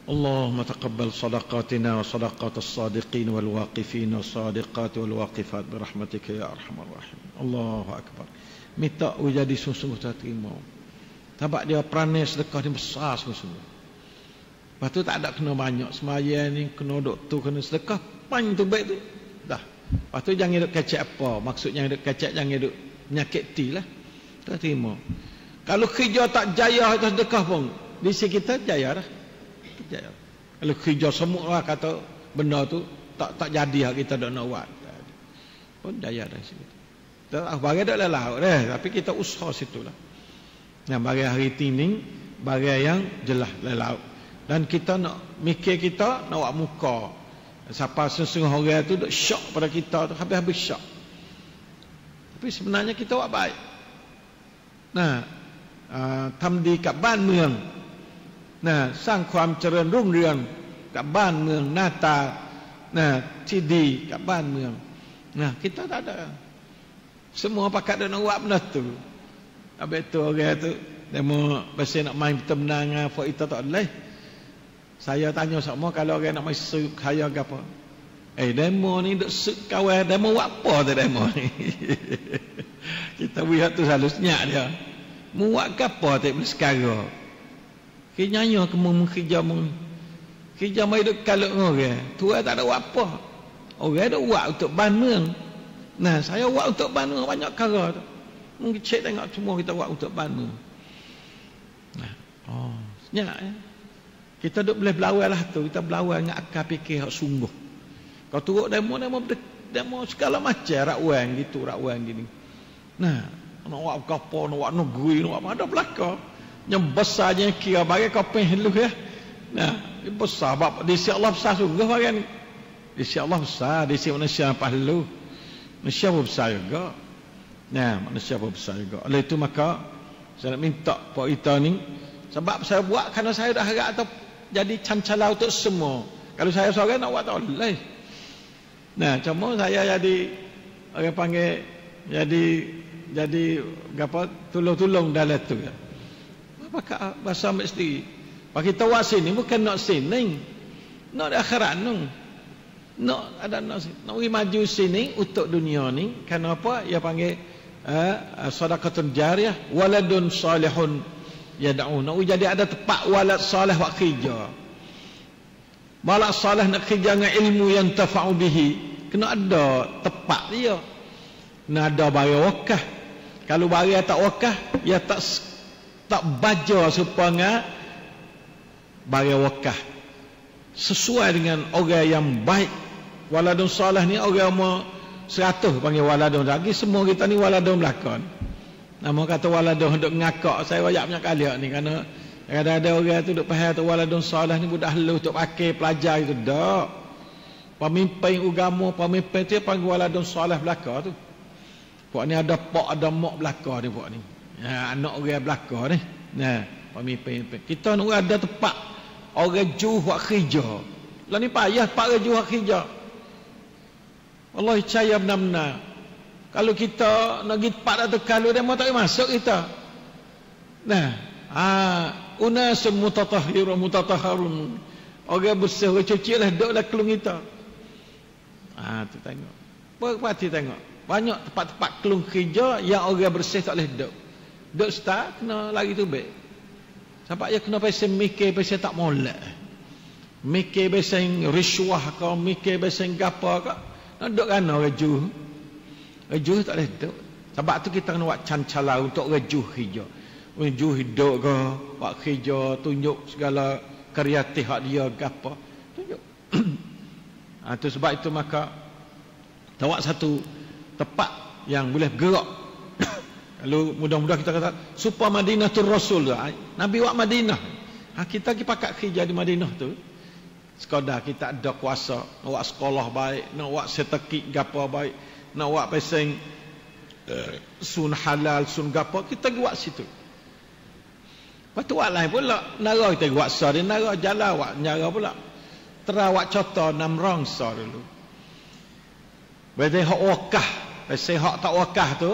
اللهم تقبل صدقاتنا وصدقات الصادقين والواقفين والصادقات والواقفات برحمتك يا أرحم الراحمين. الله أكبر. Minta jadi sungguh-sungguh terima. Sebab dia perangai sedekah ni besar sungguh-sungguh. Lepas tu tak ada kena banyak. Semaya ni kena doktor, kena sedekah. Pang tu baik tu. Dah. Lepas tu jangan duduk kecek apa. Maksudnya duduk kecek jangan duduk menyakiti lah. Terima. Kalau kerja tak jaya itu sedekah pun, di sisi kita jaya dah. Jaya. Kalau kerja semua kata benda tu tak jadi kita dah nak buat. Pun jaya dah situ. Bagai dah laut dah, tapi kita usaha situlah. Nah, bagai hari ini bagai yang jelas laut. Dan kita nak mikir kita nak buat muka. Siapa sesungguh orang tu duk syok pada kita tu, habis-habis syok. Tapi sebenarnya kita buat baik. Nah, ทำดีกับบ้านเมืองสร้างความเจริญรุ่งเรืองกับบ้านเมืองหน้าตาที่ดีกับบ้านเมืองkita tak ada semua pakat nak buat benda tu. Habis tu orang tu demo pasal nak main pertempuran apa itu tak boleh. Saya tanya semua kalau orang nak main suk saya ke apa. Demo ni duk suk kawan demo buat apa tu demo ni. Kita lihat tu selalu senyap dia. Muak apa tak boleh sekarang. Kenyanya kamu kerja kerja mai duk kalau orang. Tuan tak ada buat apa. Orang ada buat untuk ban มือง. Nah, saya buat untuk ban มืองbanyak perkara tu. Mungkin cek tengok semua kita buat untuk ban มือง. Senyap ya. Kita duk boleh berlawan lah tu. Kita berlawan dengan akal fikir hak sungguh. Kau turut demo segala macam rakwang gitu, rakwang gini. Nah, nak buat apa, nak buat negeri, nak buat apa, ada belakang. Yang besarnya kira bagi kopeng dulu ya. Nah, besar sebab di sisi Allah besar sungguh bagi ni. Di sisi Allah besar, di sisi manusia pahlalu. Manusia pun besar juga. Nah, manusia pun besar juga. Oleh itu maka saya nak minta Pak Ita ni, sebab saya buat kerana saya dah harap atau jadi cancala untuk semua. Kalau saya seorang nak buat tak boleh. Nah, cuma saya jadi orang panggil jadi apa tolong-tolong dalam tu ya. Maka bahasa mesti bagi kita buat sini bukan nak sini. Nak di akhirat nung. Nak ada nak pergi maju sini untuk dunia ni. Kenapa? Ia panggil sedekah jariyah, waladun salihun yad'u. Nak jadi ada tempat walad salih buat kerja. Walad salih nak kerja dengan ilmu yang tafa'u bihi. Kena ada tempat dia. Nak ada bayar wakaf. Kalau bayar tak wakaf, ia tak baca supaya bayar wakaf. Sesuai dengan orang yang baik. Waladun salih ni orang umur 100 panggil waladun. Lagi semua kita ni waladun belakang. Nama kata waladun untuk ngakak. Saya banyak kali ni kerana ada orang tu duk faham tu waladun salih ni budak halus untuk pakai pelajar itu dak. Pemimpin agama, pemimpin tu panggil waladun salih belakang tu. Puak ni ada pak ada mak belakang ni puak ni. Anak orang belakang ni. Nah, pemimpin. Kita nak ada tempat orang juh buat kerja. Lah ni payah pak orang juh buat kerja. Allah percaya benar-benar. Kalau kita nak pergi tempat tu kalau dia mau tak masuk kita. Nah, unasun mutatahharun. Orang bersih, orang cuci lah duduk lah kelung kita. Tu tengok. Perhati tengok. Banyak tempat-tempat kelung kerja yang orang bersih tak boleh duduk. Duduk start kena lagi tu baik. Sebab dia kena pasal mikir pasal tak molek. Mikir pasal riswah ke, mikir pasal gapa ke. Nak duduk kan orang juh. Rejuh tak boleh duduk. Sebab tu kita kena buat cancala untuk rejuh kerja. Rejuh hidup ke, buat kerja, tunjuk segala kreatif hak dia ke apa. Tunjuk. Tu sebab itu maka kita buat satu tempat yang boleh gerak. Kalau mudah-mudahan kita kata supaya Madinatul Rasul tu. Nabi buat Madinah. Kita pergi pakat kerja di Madinah tu. Sekadar kita ada kuasa nak buat sekolah baik, nak buat setekik gapo baik, nak buat pasang sun halal, sun gapo, kita pergi buat situ. Lepas tu buat lain pula, nara kita buat sah, dia nara jalan buat nyara pula. Terawak contoh 6 rangsa dulu. Berarti hak wakah, pasal hak tak wakah tu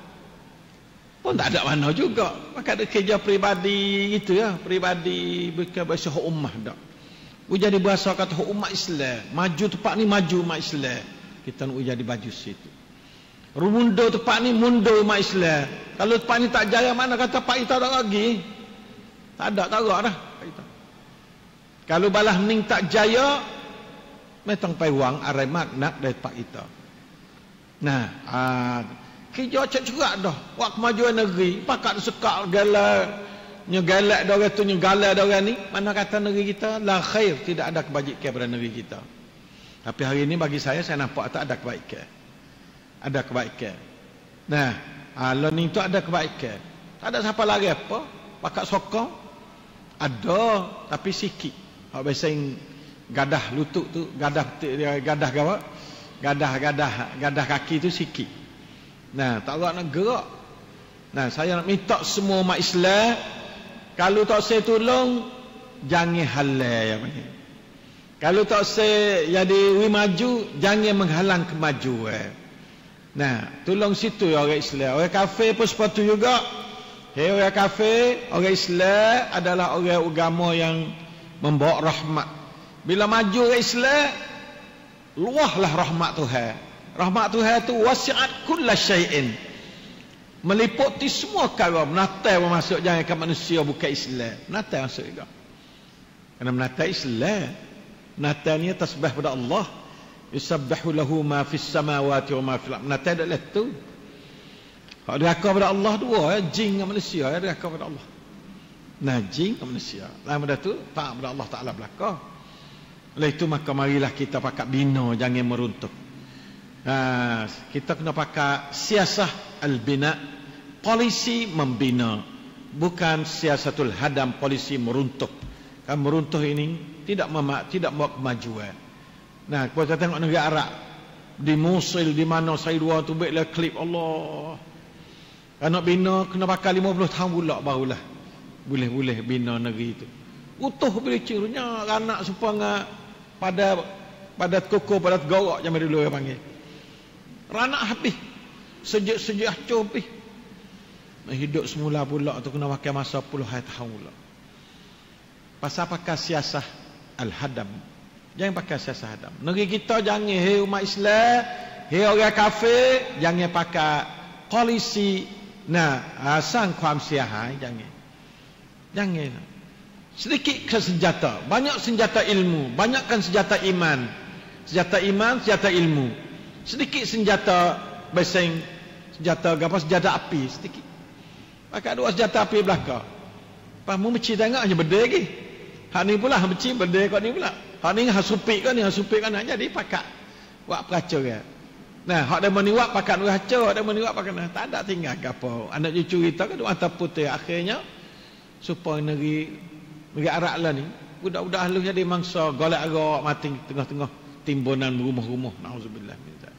pun tak ada mana juga. Maka ada kerja peribadi gitu ya, peribadi bukan bahasa hak ummah dak. Jadi bahasa kata umat Islam maju tempat ni, maju umat Islam. Kita nak jadi baju situ. Mundur tempat ni, mundur umat Islam. Kalau tempat ni tak jaya, mana kata Pak Ita tak lagi? Tak ada, tak ada dah Pak Ita. Kalau balah ning tak jaya, metang pai wang arai maknak dari Pak Ita. Nah, kerja cerak dah. Wak kemajuan negeri, pakat sekak galak, nyegalak dah orang tu, nyegalak dah orang ni. Mana kata negeri kita la khair, tidak ada kebajikan pada negeri kita. Tapi hari ini bagi saya nampak tak ada kebaikan. Ada kebaikan. Nah, learning tu ada kebaikan. Tak ada siapa lagi apa, pakat sokong. Ada, tapi sikit. Hak biasa gadah lutut tu, gadah gawa, gadah kaki tu sikit. Nah, tak nak gerak. Nah, saya nak minta semua umat Islam, kalau tak saya tolong, jangan halal ya panggil. Kalau tak saya jadi maju, jangan menghalang kemajuan. Nah, tolong situ ya orang Islam. Orang kafir pun sepatu juga. Hei orang kafir, orang Islam adalah orang agama yang membawa rahmat. Bila maju orang Islam, luahlah rahmat Tuhan. Rahmat Tuhan itu wasi'at kulla syai'in. Meliputi semua perkara. Menatai masuk jangan ke manusia bukan Islam. Menatai masuk juga. Kerana menatai Islam. Menatai ni tasbih pada Allah. Yusabbihu lahu ma fis samawati wa ma fil ardh. Menatai adalah itu. Hak deraka pada Allah dua, jin dengan manusia, deraka pada Allah. Nah, jin dengan manusia. Lain pada tu, tak pada Allah Ta'ala belakang. Oleh itu maka marilah kita pakai bina, jangan meruntuh. Kita kena pakai siasah al-bina, polisi membina, bukan siasatul hadam, polisi meruntuh. Kan meruntuh ini tidak membawa kemajuan. Nah, kalau kita tengok negara Arab di Mosul, di mana saya dua tu baiklah klip Allah. Kalau nak bina kena pakai 50 tahun pula barulah boleh bina negeri itu. Utuh boleh cirunya anak supaya pada kukuh, pada gorok zaman dulu orang panggil. Ranak habis. Sejak hancur habis. Hidup semula pula tu kena pakai masa puluhan tahun pula. Pasal pakai siasah al-hadam. Jangan pakai siasah hadam. Negeri kita jangan, hei umat Islam, hei orang kafir, jangan pakai polisi. Nah, sang kuam siahai, jangan. Sedikit ke senjata, banyak senjata ilmu, banyakkan senjata iman. Senjata iman, senjata ilmu. Sedikit senjata beseng, senjata api sedikit. Pakai dua senjata api belakang. Pas mu meci tengok hanya benda lagi. Hak ni pula meci benda kat ni pula. Hak ni hasupik kan ni, hasupik kan jadi pakai buat peracur kan. Nah, hak dia meniwak pakai dua hancur, hak dia meniwak pakai tak ada tinggal ke apa. Anak cucu kita kan mata putih akhirnya supaya negeri Arab lah ni budak-budak halus jadi mangsa golak arak mati tengah-tengah timbunan rumah-rumah. Nauzubillah min zalik.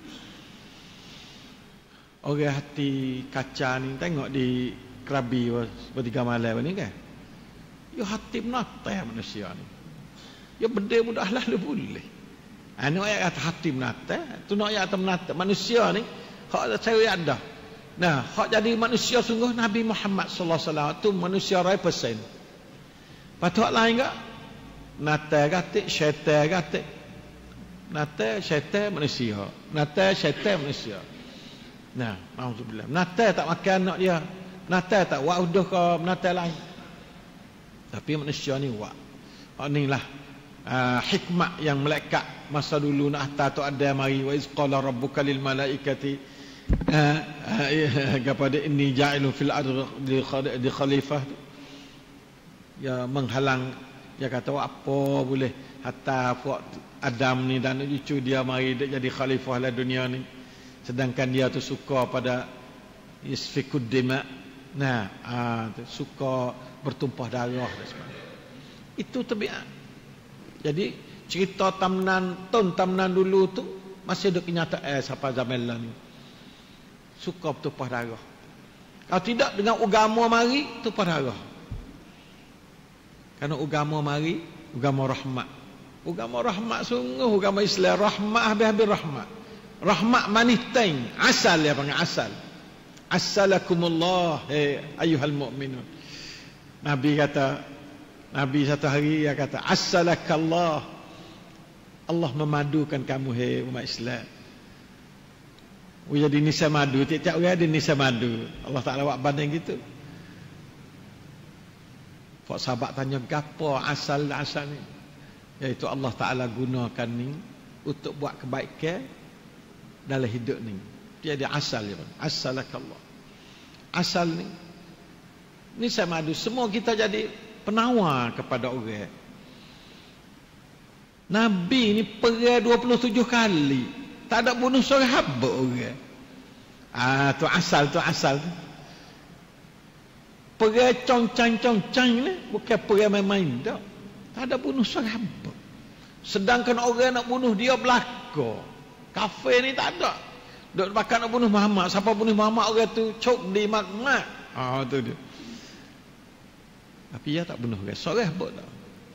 Orang hati kaca ni tengok di Krabi bertiga malam ni kan. Yo hati menatah manusia ni. Yo benda budak halal boleh. Anu ayat kata hati menata, tu nak ayat menata manusia ni, hak saya ada. Nah, hak jadi manusia sungguh Nabi Muhammad sallallahu alaihi wasallam tu manusia 100%. Patut lain enggak? Nata kata syaitan kata. Nata syaitan manusia. Nata syaitan manusia. Nah, auzubillah. Nata tak makan anak dia. Nata tak buat uduh ke nata lain. Tapi manusia ni buat. Hak inilah hikmah yang melekat masa dulu nak hantar tu ada mari wa iz qala rabbuka lil malaikati kepada inni ja'ilun fil ardi di khalifah ya menghalang dia kata apa boleh hatta puak Adam ni dan cucu dia mari dia jadi khalifah lah dunia ni sedangkan dia tu suka pada isfikud dima suka bertumpah darah dan sebagainya. Itu tabiat. Jadi cerita tamnan dulu tu masih ada kenyataan sampai zaman lah ni. Suka bertumpah darah. Kalau tidak dengan agama mari tumpah darah. Karena agama mari, agama rahmat. Agama rahmat sungguh agama Islam rahmat habis-habis rahmat. Rahmat manitain, asal ya panggil asal. Assalakumullah ayuhal mu'minun. Nabi kata Nabi satu hari dia kata, "Assalakallah." Allah memadukan kamu, hei umat Islam. Jadi nisa madu, tiap-tiap orang ada nisa madu. Allah Ta'ala buat banding gitu. Pak sahabat tanya, gapo asal ni? Iaitu Allah Ta'ala gunakan ni untuk buat kebaikan dalam hidup ni. Dia ada asal dia. Assalakallah. Asal ni saya madu. Semua kita jadi penawar kepada orang. Nabi ni perang 27 kali. Tak ada bunuh seorang hamba orang. Tu asal. Perang cong-cang ni bukan perang main-main dah. Tak ada bunuh seorang hamba. Sedangkan orang nak bunuh dia belaka. Kafir ni tak ada. Dok bakal nak bunuh Muhammad. Siapa bunuh Muhammad orang tu cok di mak-mak. Tu dia. Tapi dia tak bunuh orang. Seorang hamba tak.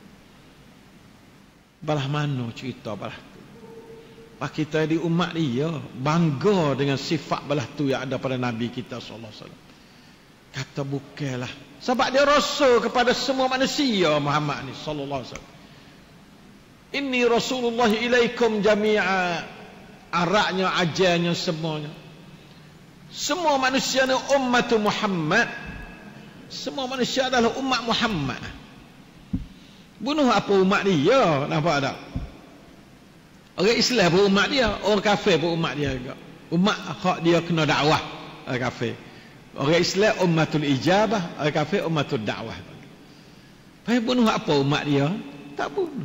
Balah mana cerita balah tu. Pak kita di umat dia bangga dengan sifat balah tu yang ada pada Nabi kita sallallahu alaihi wasallam. Kata bukanlah sebab dia rasul kepada semua manusia Muhammad ni sallallahu alaihi wasallam. Inni Rasulullah ilaikum jami'a. Araknya, ajarnya semuanya. Semua manusia ni ummatu Muhammad. Semua manusia adalah umat Muhammad. Bunuh apa umat dia? Nampak tak? Orang Islam pun umat dia, orang kafir pun umat dia juga. Umat hak dia kena dakwah, orang kafir. Orang Islam ummatul ijabah, orang kafir ummatul dakwah. Pai bunuh apa umat dia? Tak bunuh.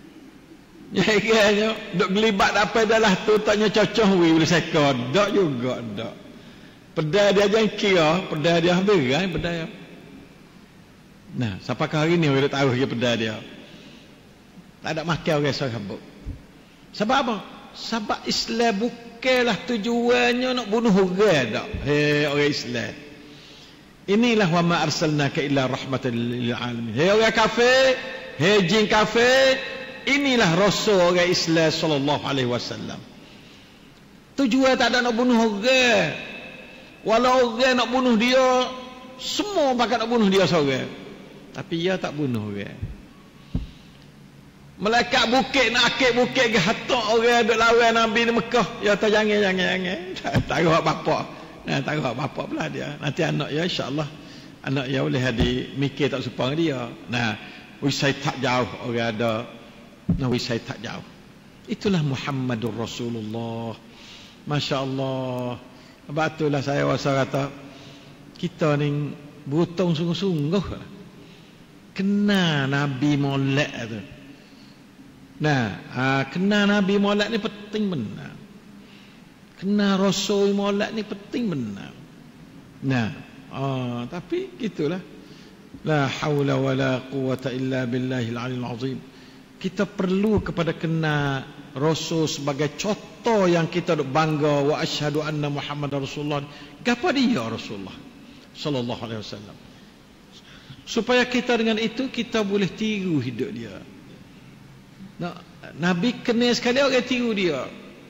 Nyai dok gelibat apa dalah tu tanya cocoh wi boleh seka. Dak juga dak. Pedai dia jangkir, pedai dia berai pedai. Nah, sampai hari ni orang tahu dia pedai dia. Tak ada makan orang sahabat. Sebab apa? Sebab Islam bukanlah tujuannya nak bunuh orang tak. Hei orang Islam. Inilah wa ma arsalnaka illa rahmatan lil alamin. Hei orang kafir, hei jin kafir, inilah rasul orang Islam sallallahu alaihi wasallam. Tujuan tak ada nak bunuh orang. Walau orang nak bunuh dia, semua bakal nak bunuh dia seorang. Tapi dia tak bunuh orang. Malaikat bukit nak akik bukit ke hatak orang duk lawan Nabi di Mekah. Ya tak jangan. Taruh bapak. Nah, taruh bapak pula dia. Nanti anak ya insya-Allah. Anak ya boleh hadi mikir tak supang dia. Nah, wisai tak jauh orang ada. Nah, wisai tak jauh. Itulah Muhammadur Rasulullah. Masya-Allah. Betullah saya rasa kata kita ni beruntung sungguh-sungguh. Kena Nabi molek tu. Nah, kena Nabi molek ni penting benar. Kena Rasul molek ni penting benar. Nah, tapi gitulah. La haula wala quwata illa billahil aliyil azim. Kita perlu kepada kena Rasul sebagai contoh yang kita duk bangga. Wa asyhadu anna Muhammadar Rasulullah. Gapo dia Rasulullah sallallahu alaihi wasallam. Supaya kita dengan itu kita boleh tiru hidup dia. Nabi kena sekali orang tiru dia.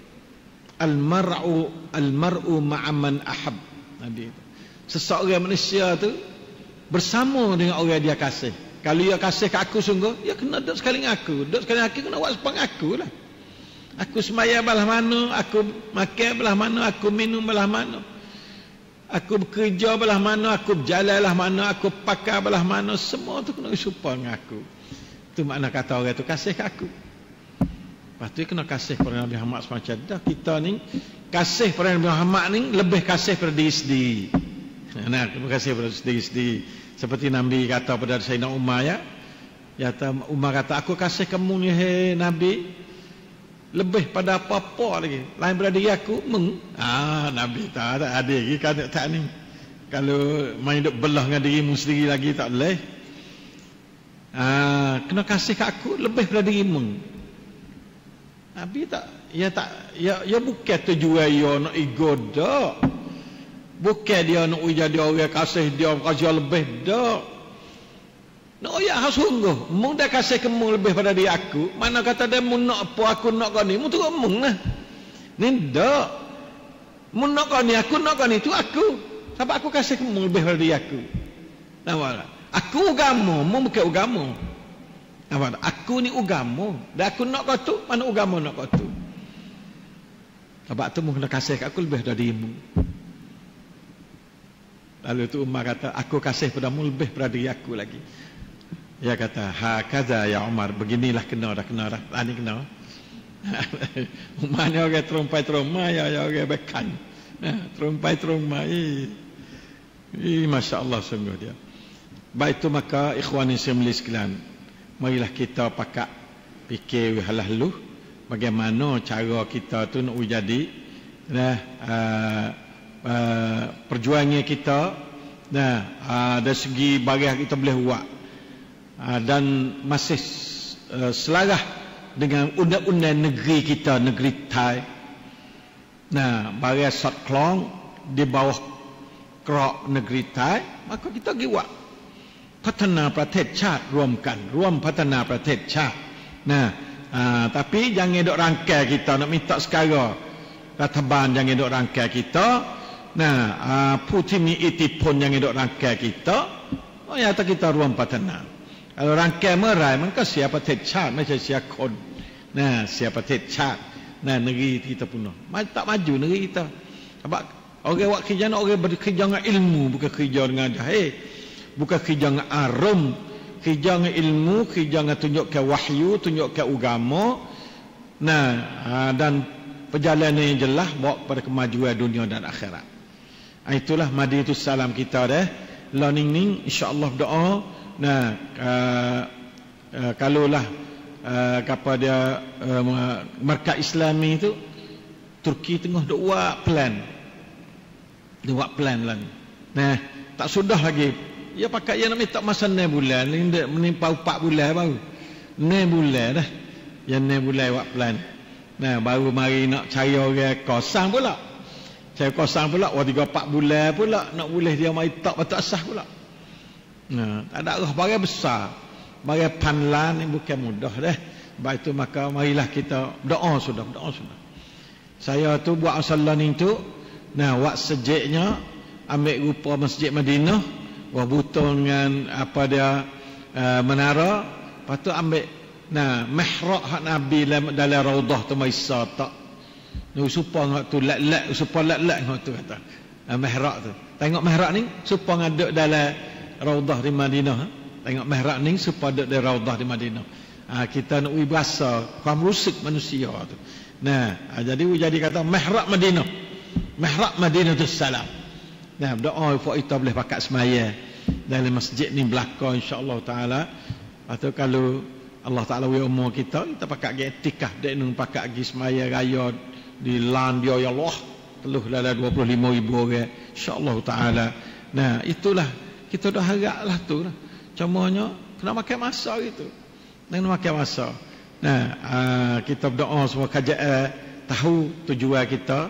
Al-mar'u ma'a man ahab. Nabi itu. Seseorang manusia tu bersama dengan orang dia kasih. Kalau dia kasih ke aku sungguh, dia kena duduk sekali dengan aku. Duduk sekali dengan aku kena buat sepang aku lah. Aku semaya belah mana, aku makan belah mana, aku minum belah mana. Aku bekerja belah mana, aku berjalan belah mana, aku pakai belah mana, semua tu kena serupa dengan aku. Itu makna kata orang tu kasih ke aku. Lepas tu kena kasih kepada Nabi Muhammad semacam dah. Kita ni kasih kepada Nabi Muhammad ni lebih kasih pada diri sendiri. Nah, terima kasih pada diri sendiri. Seperti Nabi kata pada Sayyidina Umar ya. Umar kata aku kasih kamu ni hai Nabi lebih pada apa-apa lagi. Lain pada diri aku Nabi tak ada lagi kan tak ni. Kalau main duk belah dengan dirimu sendiri lagi tak boleh. Kena kasih kat aku lebih pada dirimu. Nabi tak ya bukan tujuan dia nak ego dak. Bukan dia nak jadi orang kasih dia kasih lebih dak. Nak ya sungguh, mung dah kasih kamu lebih pada diri aku. Mana kata dia mun nak apa aku nak kau ni, mung tu mung lah. Ni dak. Mun nak kau ni aku nak kau ni tu aku. Sebab aku kasih kamu lebih pada diri aku. Nampak tak? Aku agama, mung bukan agama. Nampak? Aku ni agama, dan aku nak kau tu, mana agama nak kau tu. Sebab tu mu kena kasih kat aku lebih dari mu. Lalu tu Umar kata, aku kasih padamu lebih pada diri aku lagi. Dia kata, hakaza ya Umar, beginilah kena dah. Ini kena. Umar ni orang terumpai-terumai, ya orang bekan. Terumpai-terumai. Masya Allah sungguh dia. Baik itu maka ikhwan Islam sekalian, marilah kita pakat fikir halah-haluh bagaimana cara kita tu nak jadi perjuangan kita dari segi barang kita boleh buat dan masih selarah dengan undang-undang negeri kita, negeri Thai. Barang Sot Klong di bawah kerok negeri Thai, maka kita pergi buatพัฒนาประเทศชาติร่วมกันร่วมพัฒนาประเทศชาติ tapi jangan dok rangkai kita nak minta sekarang Rataban jangan dok rangkai kita.ผู้ที่มีอิทธิพลjangan dok rangkai kita. Ya kitaร่วมพัฒนา kalau rangkai เมื่อไหร่มันก็เสียประเทศชาติไม่ใช่เสียคนเสียประเทศชาติ negeri kita punah tak maju negeri kita. Sebab orang buat kerja nak orang bekerja dengan ilmu, bukan kerja dengan jahil. Bukan kerja dengan arum, kerja dengan ilmu, kerja dengan tunjukkan wahyu, tunjukkan agama. Dan perjalanan yang jelas bawa kepada kemajuan dunia dan akhirat. Itulah Madinatus Salam kita dah. Learning ni insya-Allah doa. Kalaulah kepada markaz Islami tu Turki tengah duk buat plan. Dia buat plan lah. Tak sudah lagi. Ya pakai yang nak minta masa 6 bulan, menimpa 4 bulan baru. 6 bulan dah. Yang 6 bulan buat plan. Baru mari nak cari orang kosong pula. Cari kosong pula, 3-4 bulan pula nak boleh dia mari tak betul asah pula. Tak ada arah barang besar. Barang panlan ni bukan mudah dah. Baik itu maka marilah kita doa sudah. Saya tu buat asal ni tu, buat sejiknya ambil rupa Masjid Madinah. Butuh dengan apa dia menara, lepas tu ambil mihrab hak Nabi dalam raudah tu Maisar tak supaya tu lat-lat supaya lat-lat tu kata mihrab tu. Tengok mihrab ni supaya ada dalam raudah di Madinah. Tengok mihrab ni supaya ada dalam raudah di Madinah. Kita nak berasa kaum rusuk manusia tu. Jadi kata mihrab Madinah. Mihrab Madinatus Salam. Doa untuk kita boleh pakat semaya dalam masjid ni belakang insya-Allah taala. Atau kalau Allah taala we umur kita pakat pergi iktikaf dek nang pakat pergi semaya raya di lan dia ya Allah teluh dalam 25,000 orang insya-Allah taala. Itulah kita dah haraplah tu lah. Cumanya kena makan masa gitu. Kena makan masa. Kita berdoa semua kajian tahu tujuan kita.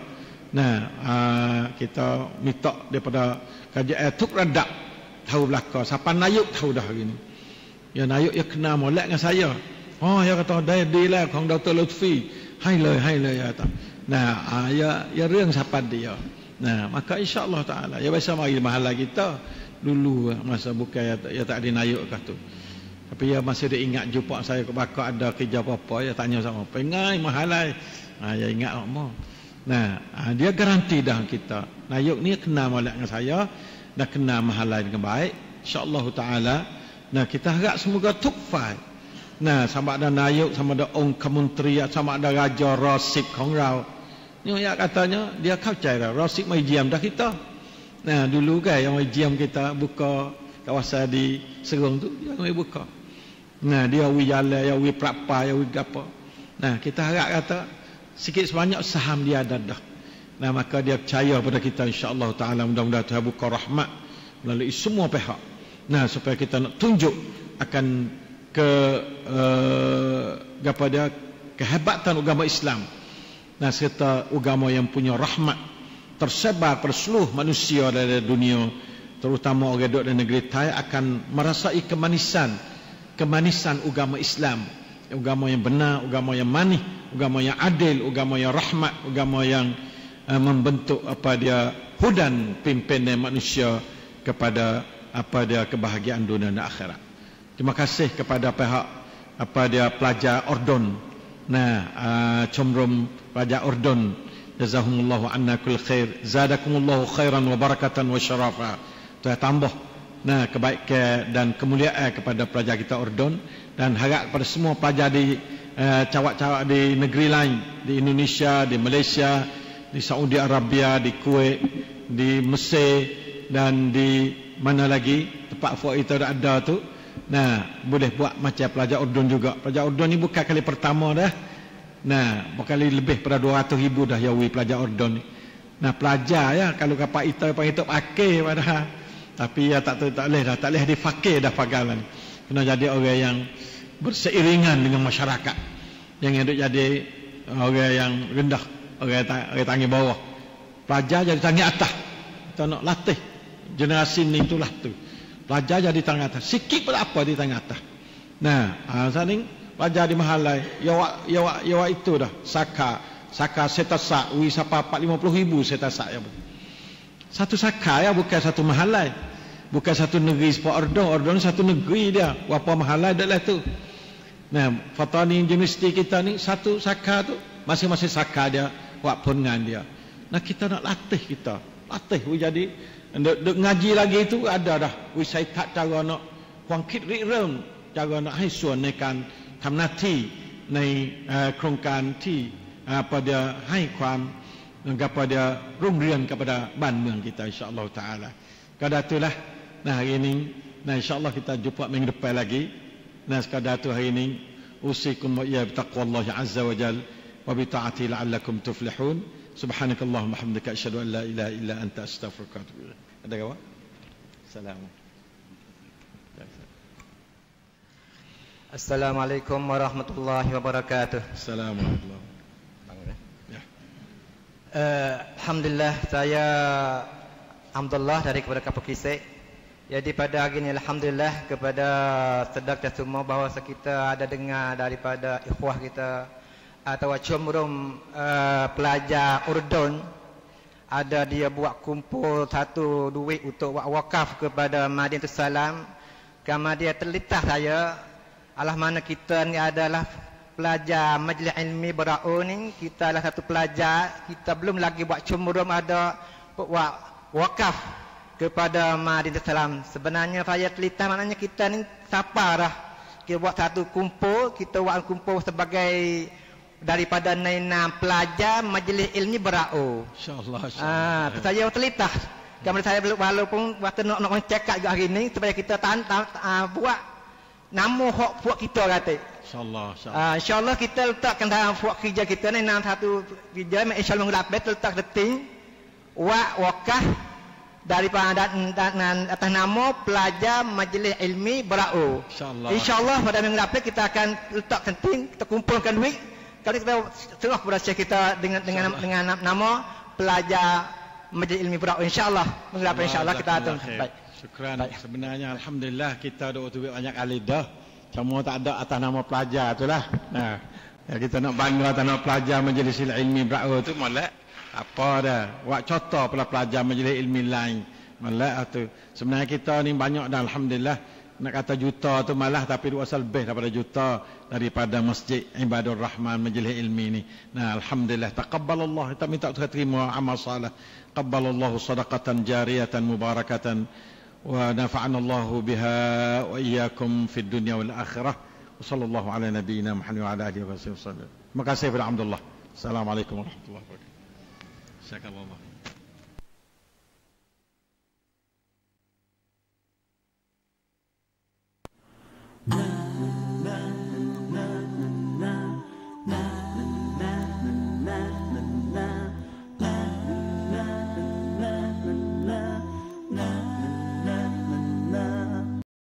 Kita minta daripada kajian Tuk Radak tahu belakang. Siapa Nayuk tahu dah hari ni. Ya Nayuk ya kena molek dengan saya. Ya kata dia lah Kong Dr. Lutfi. Hai le ya kata. Yaរឿងsiapa dia. Maka insya-Allah taala ya biasa mari mahala kita dulu masa bukan ya tak ada Nayuk kah tu. Tapi ya masih dia ingat jumpa saya ke bakar ada kerja apa-apa ya tanya sama. Pengai mahalai. Ya ingat lama. Dia garanti dah kita. Nayuk ni kena molek dengan saya dan kena mahalai dengan baik insya-Allah taala. Kita harap semoga tukfai. Sama ada Nayuk, sama ada Ong Kementerian, sama ada Raja Rasib Kong Rao. Ni ya katanya dia kacau dah. Rasib mai diam dah kita. Dulu kan yang mai diam kita buka kawasan di Serong tu dia mai buka. Dia wi jalan, ya wi prapa, ya wi gapo. Kita harap kata sikit sebanyak saham dia ada dah. Maka dia percaya pada kita insya-Allah taala. Mudah-mudahan Tuhan buka rahmat melalui semua pihak. Supaya kita nak tunjuk akan kepada kehebatan agama Islam. Serta agama yang punya rahmat tersebar pada seluruh manusia dari dunia, terutama orang duduk di negeri Thai akan merasai kemanisan agama Islam. Agama yang benar, agama yang manis, agama yang adil, agama yang rahmat, agama yang membentuk hudan pimpinan manusia kepada kebahagiaan dunia dan akhirat. Terima kasih kepada pihak pelajar Ordon. Nah, Chomrom pelajar Ordon. Jazahumullahu anna kull khair. Zadakumullahu khairan wa barakatan wa syarafa. Saya tambah kebaikan dan kemuliaan kepada pelajar kita Ordon, dan harap kepada semua pelajar di cawak-cawak di negeri lain, di Indonesia, di Malaysia, di Saudi Arabia, di Kuwait, di Mesir, dan di mana lagi tempat fuak kita ada tu. Boleh buat macam pelajar Ordon juga. Pelajar Ordon ni bukan kali pertama dah. Berkali lebih pada 200,000 dah yawi pelajar Ordon ni. Pelajar ya, kalau kapal kita pakai padahal. Tapi ya tak boleh dah, tak boleh difakir dah pagalan. Kena jadi orang yang berseiringan dengan masyarakat. Jangan duk jadi orang yang rendah, orang tangi bawah. Pelajar jadi tangi atas. Kita nak latih generasi ni itulah tu. Pelajar jadi tangi atas. Sikit pun apa di tangi atas. Saling pelajar di Mahalai, ya itu dah. Saka setasak, siapa 40-50,000 setasak ya. Satu saka ya, bukan satu Mahalai. Bukan satu negeri seperti Ordon satu negeri dia. Berapa Mahalai dah lah tu. Fatani Universiti kita ni satu saka tu, masing-masing saka dia buat pengan dia. Kita nak latih kita. Latih jadi duk ngaji lagi tu ada dah. Saya tak cara nak huang kit rik rem, cara nak hai suanในการทำหน้าที่ในโครงการที่pada hai ความkepadaรุ่งเรืองkepada บ้านเมือง kita insya-Allah taala. Kada itulah hari ini insya-Allah kita jumpa minggu depan lagi. Sekadar tu hari ini usikum wa iyya bittaqwallahi azza wa jalla wa bi ta'ati la'allakum tuflihun. Subhanakallahumma hamdaka asyhadu an la ilaha illa anta astaghfiruka wa atubu ilaik. Ada kawan? Assalamualaikum warahmatullahi wabarakatuh. Assalamualaikum. Alhamdulillah, saya Abdullah dari kepada Kapur Kisek. Jadi pada hari ini alhamdulillah kepada sedar semua bahawa kita ada dengar daripada ikhwah kita atau Chomrom pelajar Ordon, ada dia buat kumpul satu duit untuk buat wakaf kepada Madinatul Salam. Kama dia terlintas saya, alah mana kita ni adalah pelajar Majlis Ilmi Berau ni, kita adalah satu pelajar, kita belum lagi buat Chomrom ada buat wakaf kepada Madinatul Salam. Sebenarnya saya terlintas, maknanya kita ni sabarlah. Kita buat satu kumpul, kita buat kumpul sebagai daripada naina pelajar Majlis Ilmi Berau. Insya-Allah. Saya terlintas. Kemudian saya walaupun waktu nak cakap juga hari ni supaya kita buat nama hak puak kita kata. Insya-Allah kita letakkan dalam puak kerja kita ni dalam satu kerja insya-Allah mendapat letak deting wakaf daripada atas nama pelajar Majlis Ilmi Berau. InsyaAllah pada minggu depan kita akan letak penting, kita kumpulkan duit. Kalau kita serah kepada Syekh kita dengan nama pelajar Majlis Ilmi Berau. InsyaAllah minggu depan insyaAllah kita akan. Baik. Syukran. Sebenarnya alhamdulillah kita ada duit banyak kali dah. Cuma tak ada atas nama pelajar itulah. Kita nak bangga atas nama pelajar Majlis Ilmi Berau tu molek. Apa dah, buat contoh pula pelajar majlis ilmi lain. Malah tu. Sebenarnya kita ni banyak dah alhamdulillah. Nak kata juta tu malah, tapi dua asal lebih daripada juta daripada Masjid Ibadur Rahman majlis ilmi ni. Alhamdulillah, taqabbalallah, kita minta Tuhan terima amal salih. Qabbalallahu sadaqatan jariyatan mubarakatan wa nafa'anallahu biha wa iyyakum fid dunya wal akhirah. Wa sallallahu ala nabiyyina Muhammad wa ala alihi wa sahbihi wasallam. Terima kasih kepada Abdullah. Assalamualaikum warahmatullahi wabarakatuh. Jazakallah.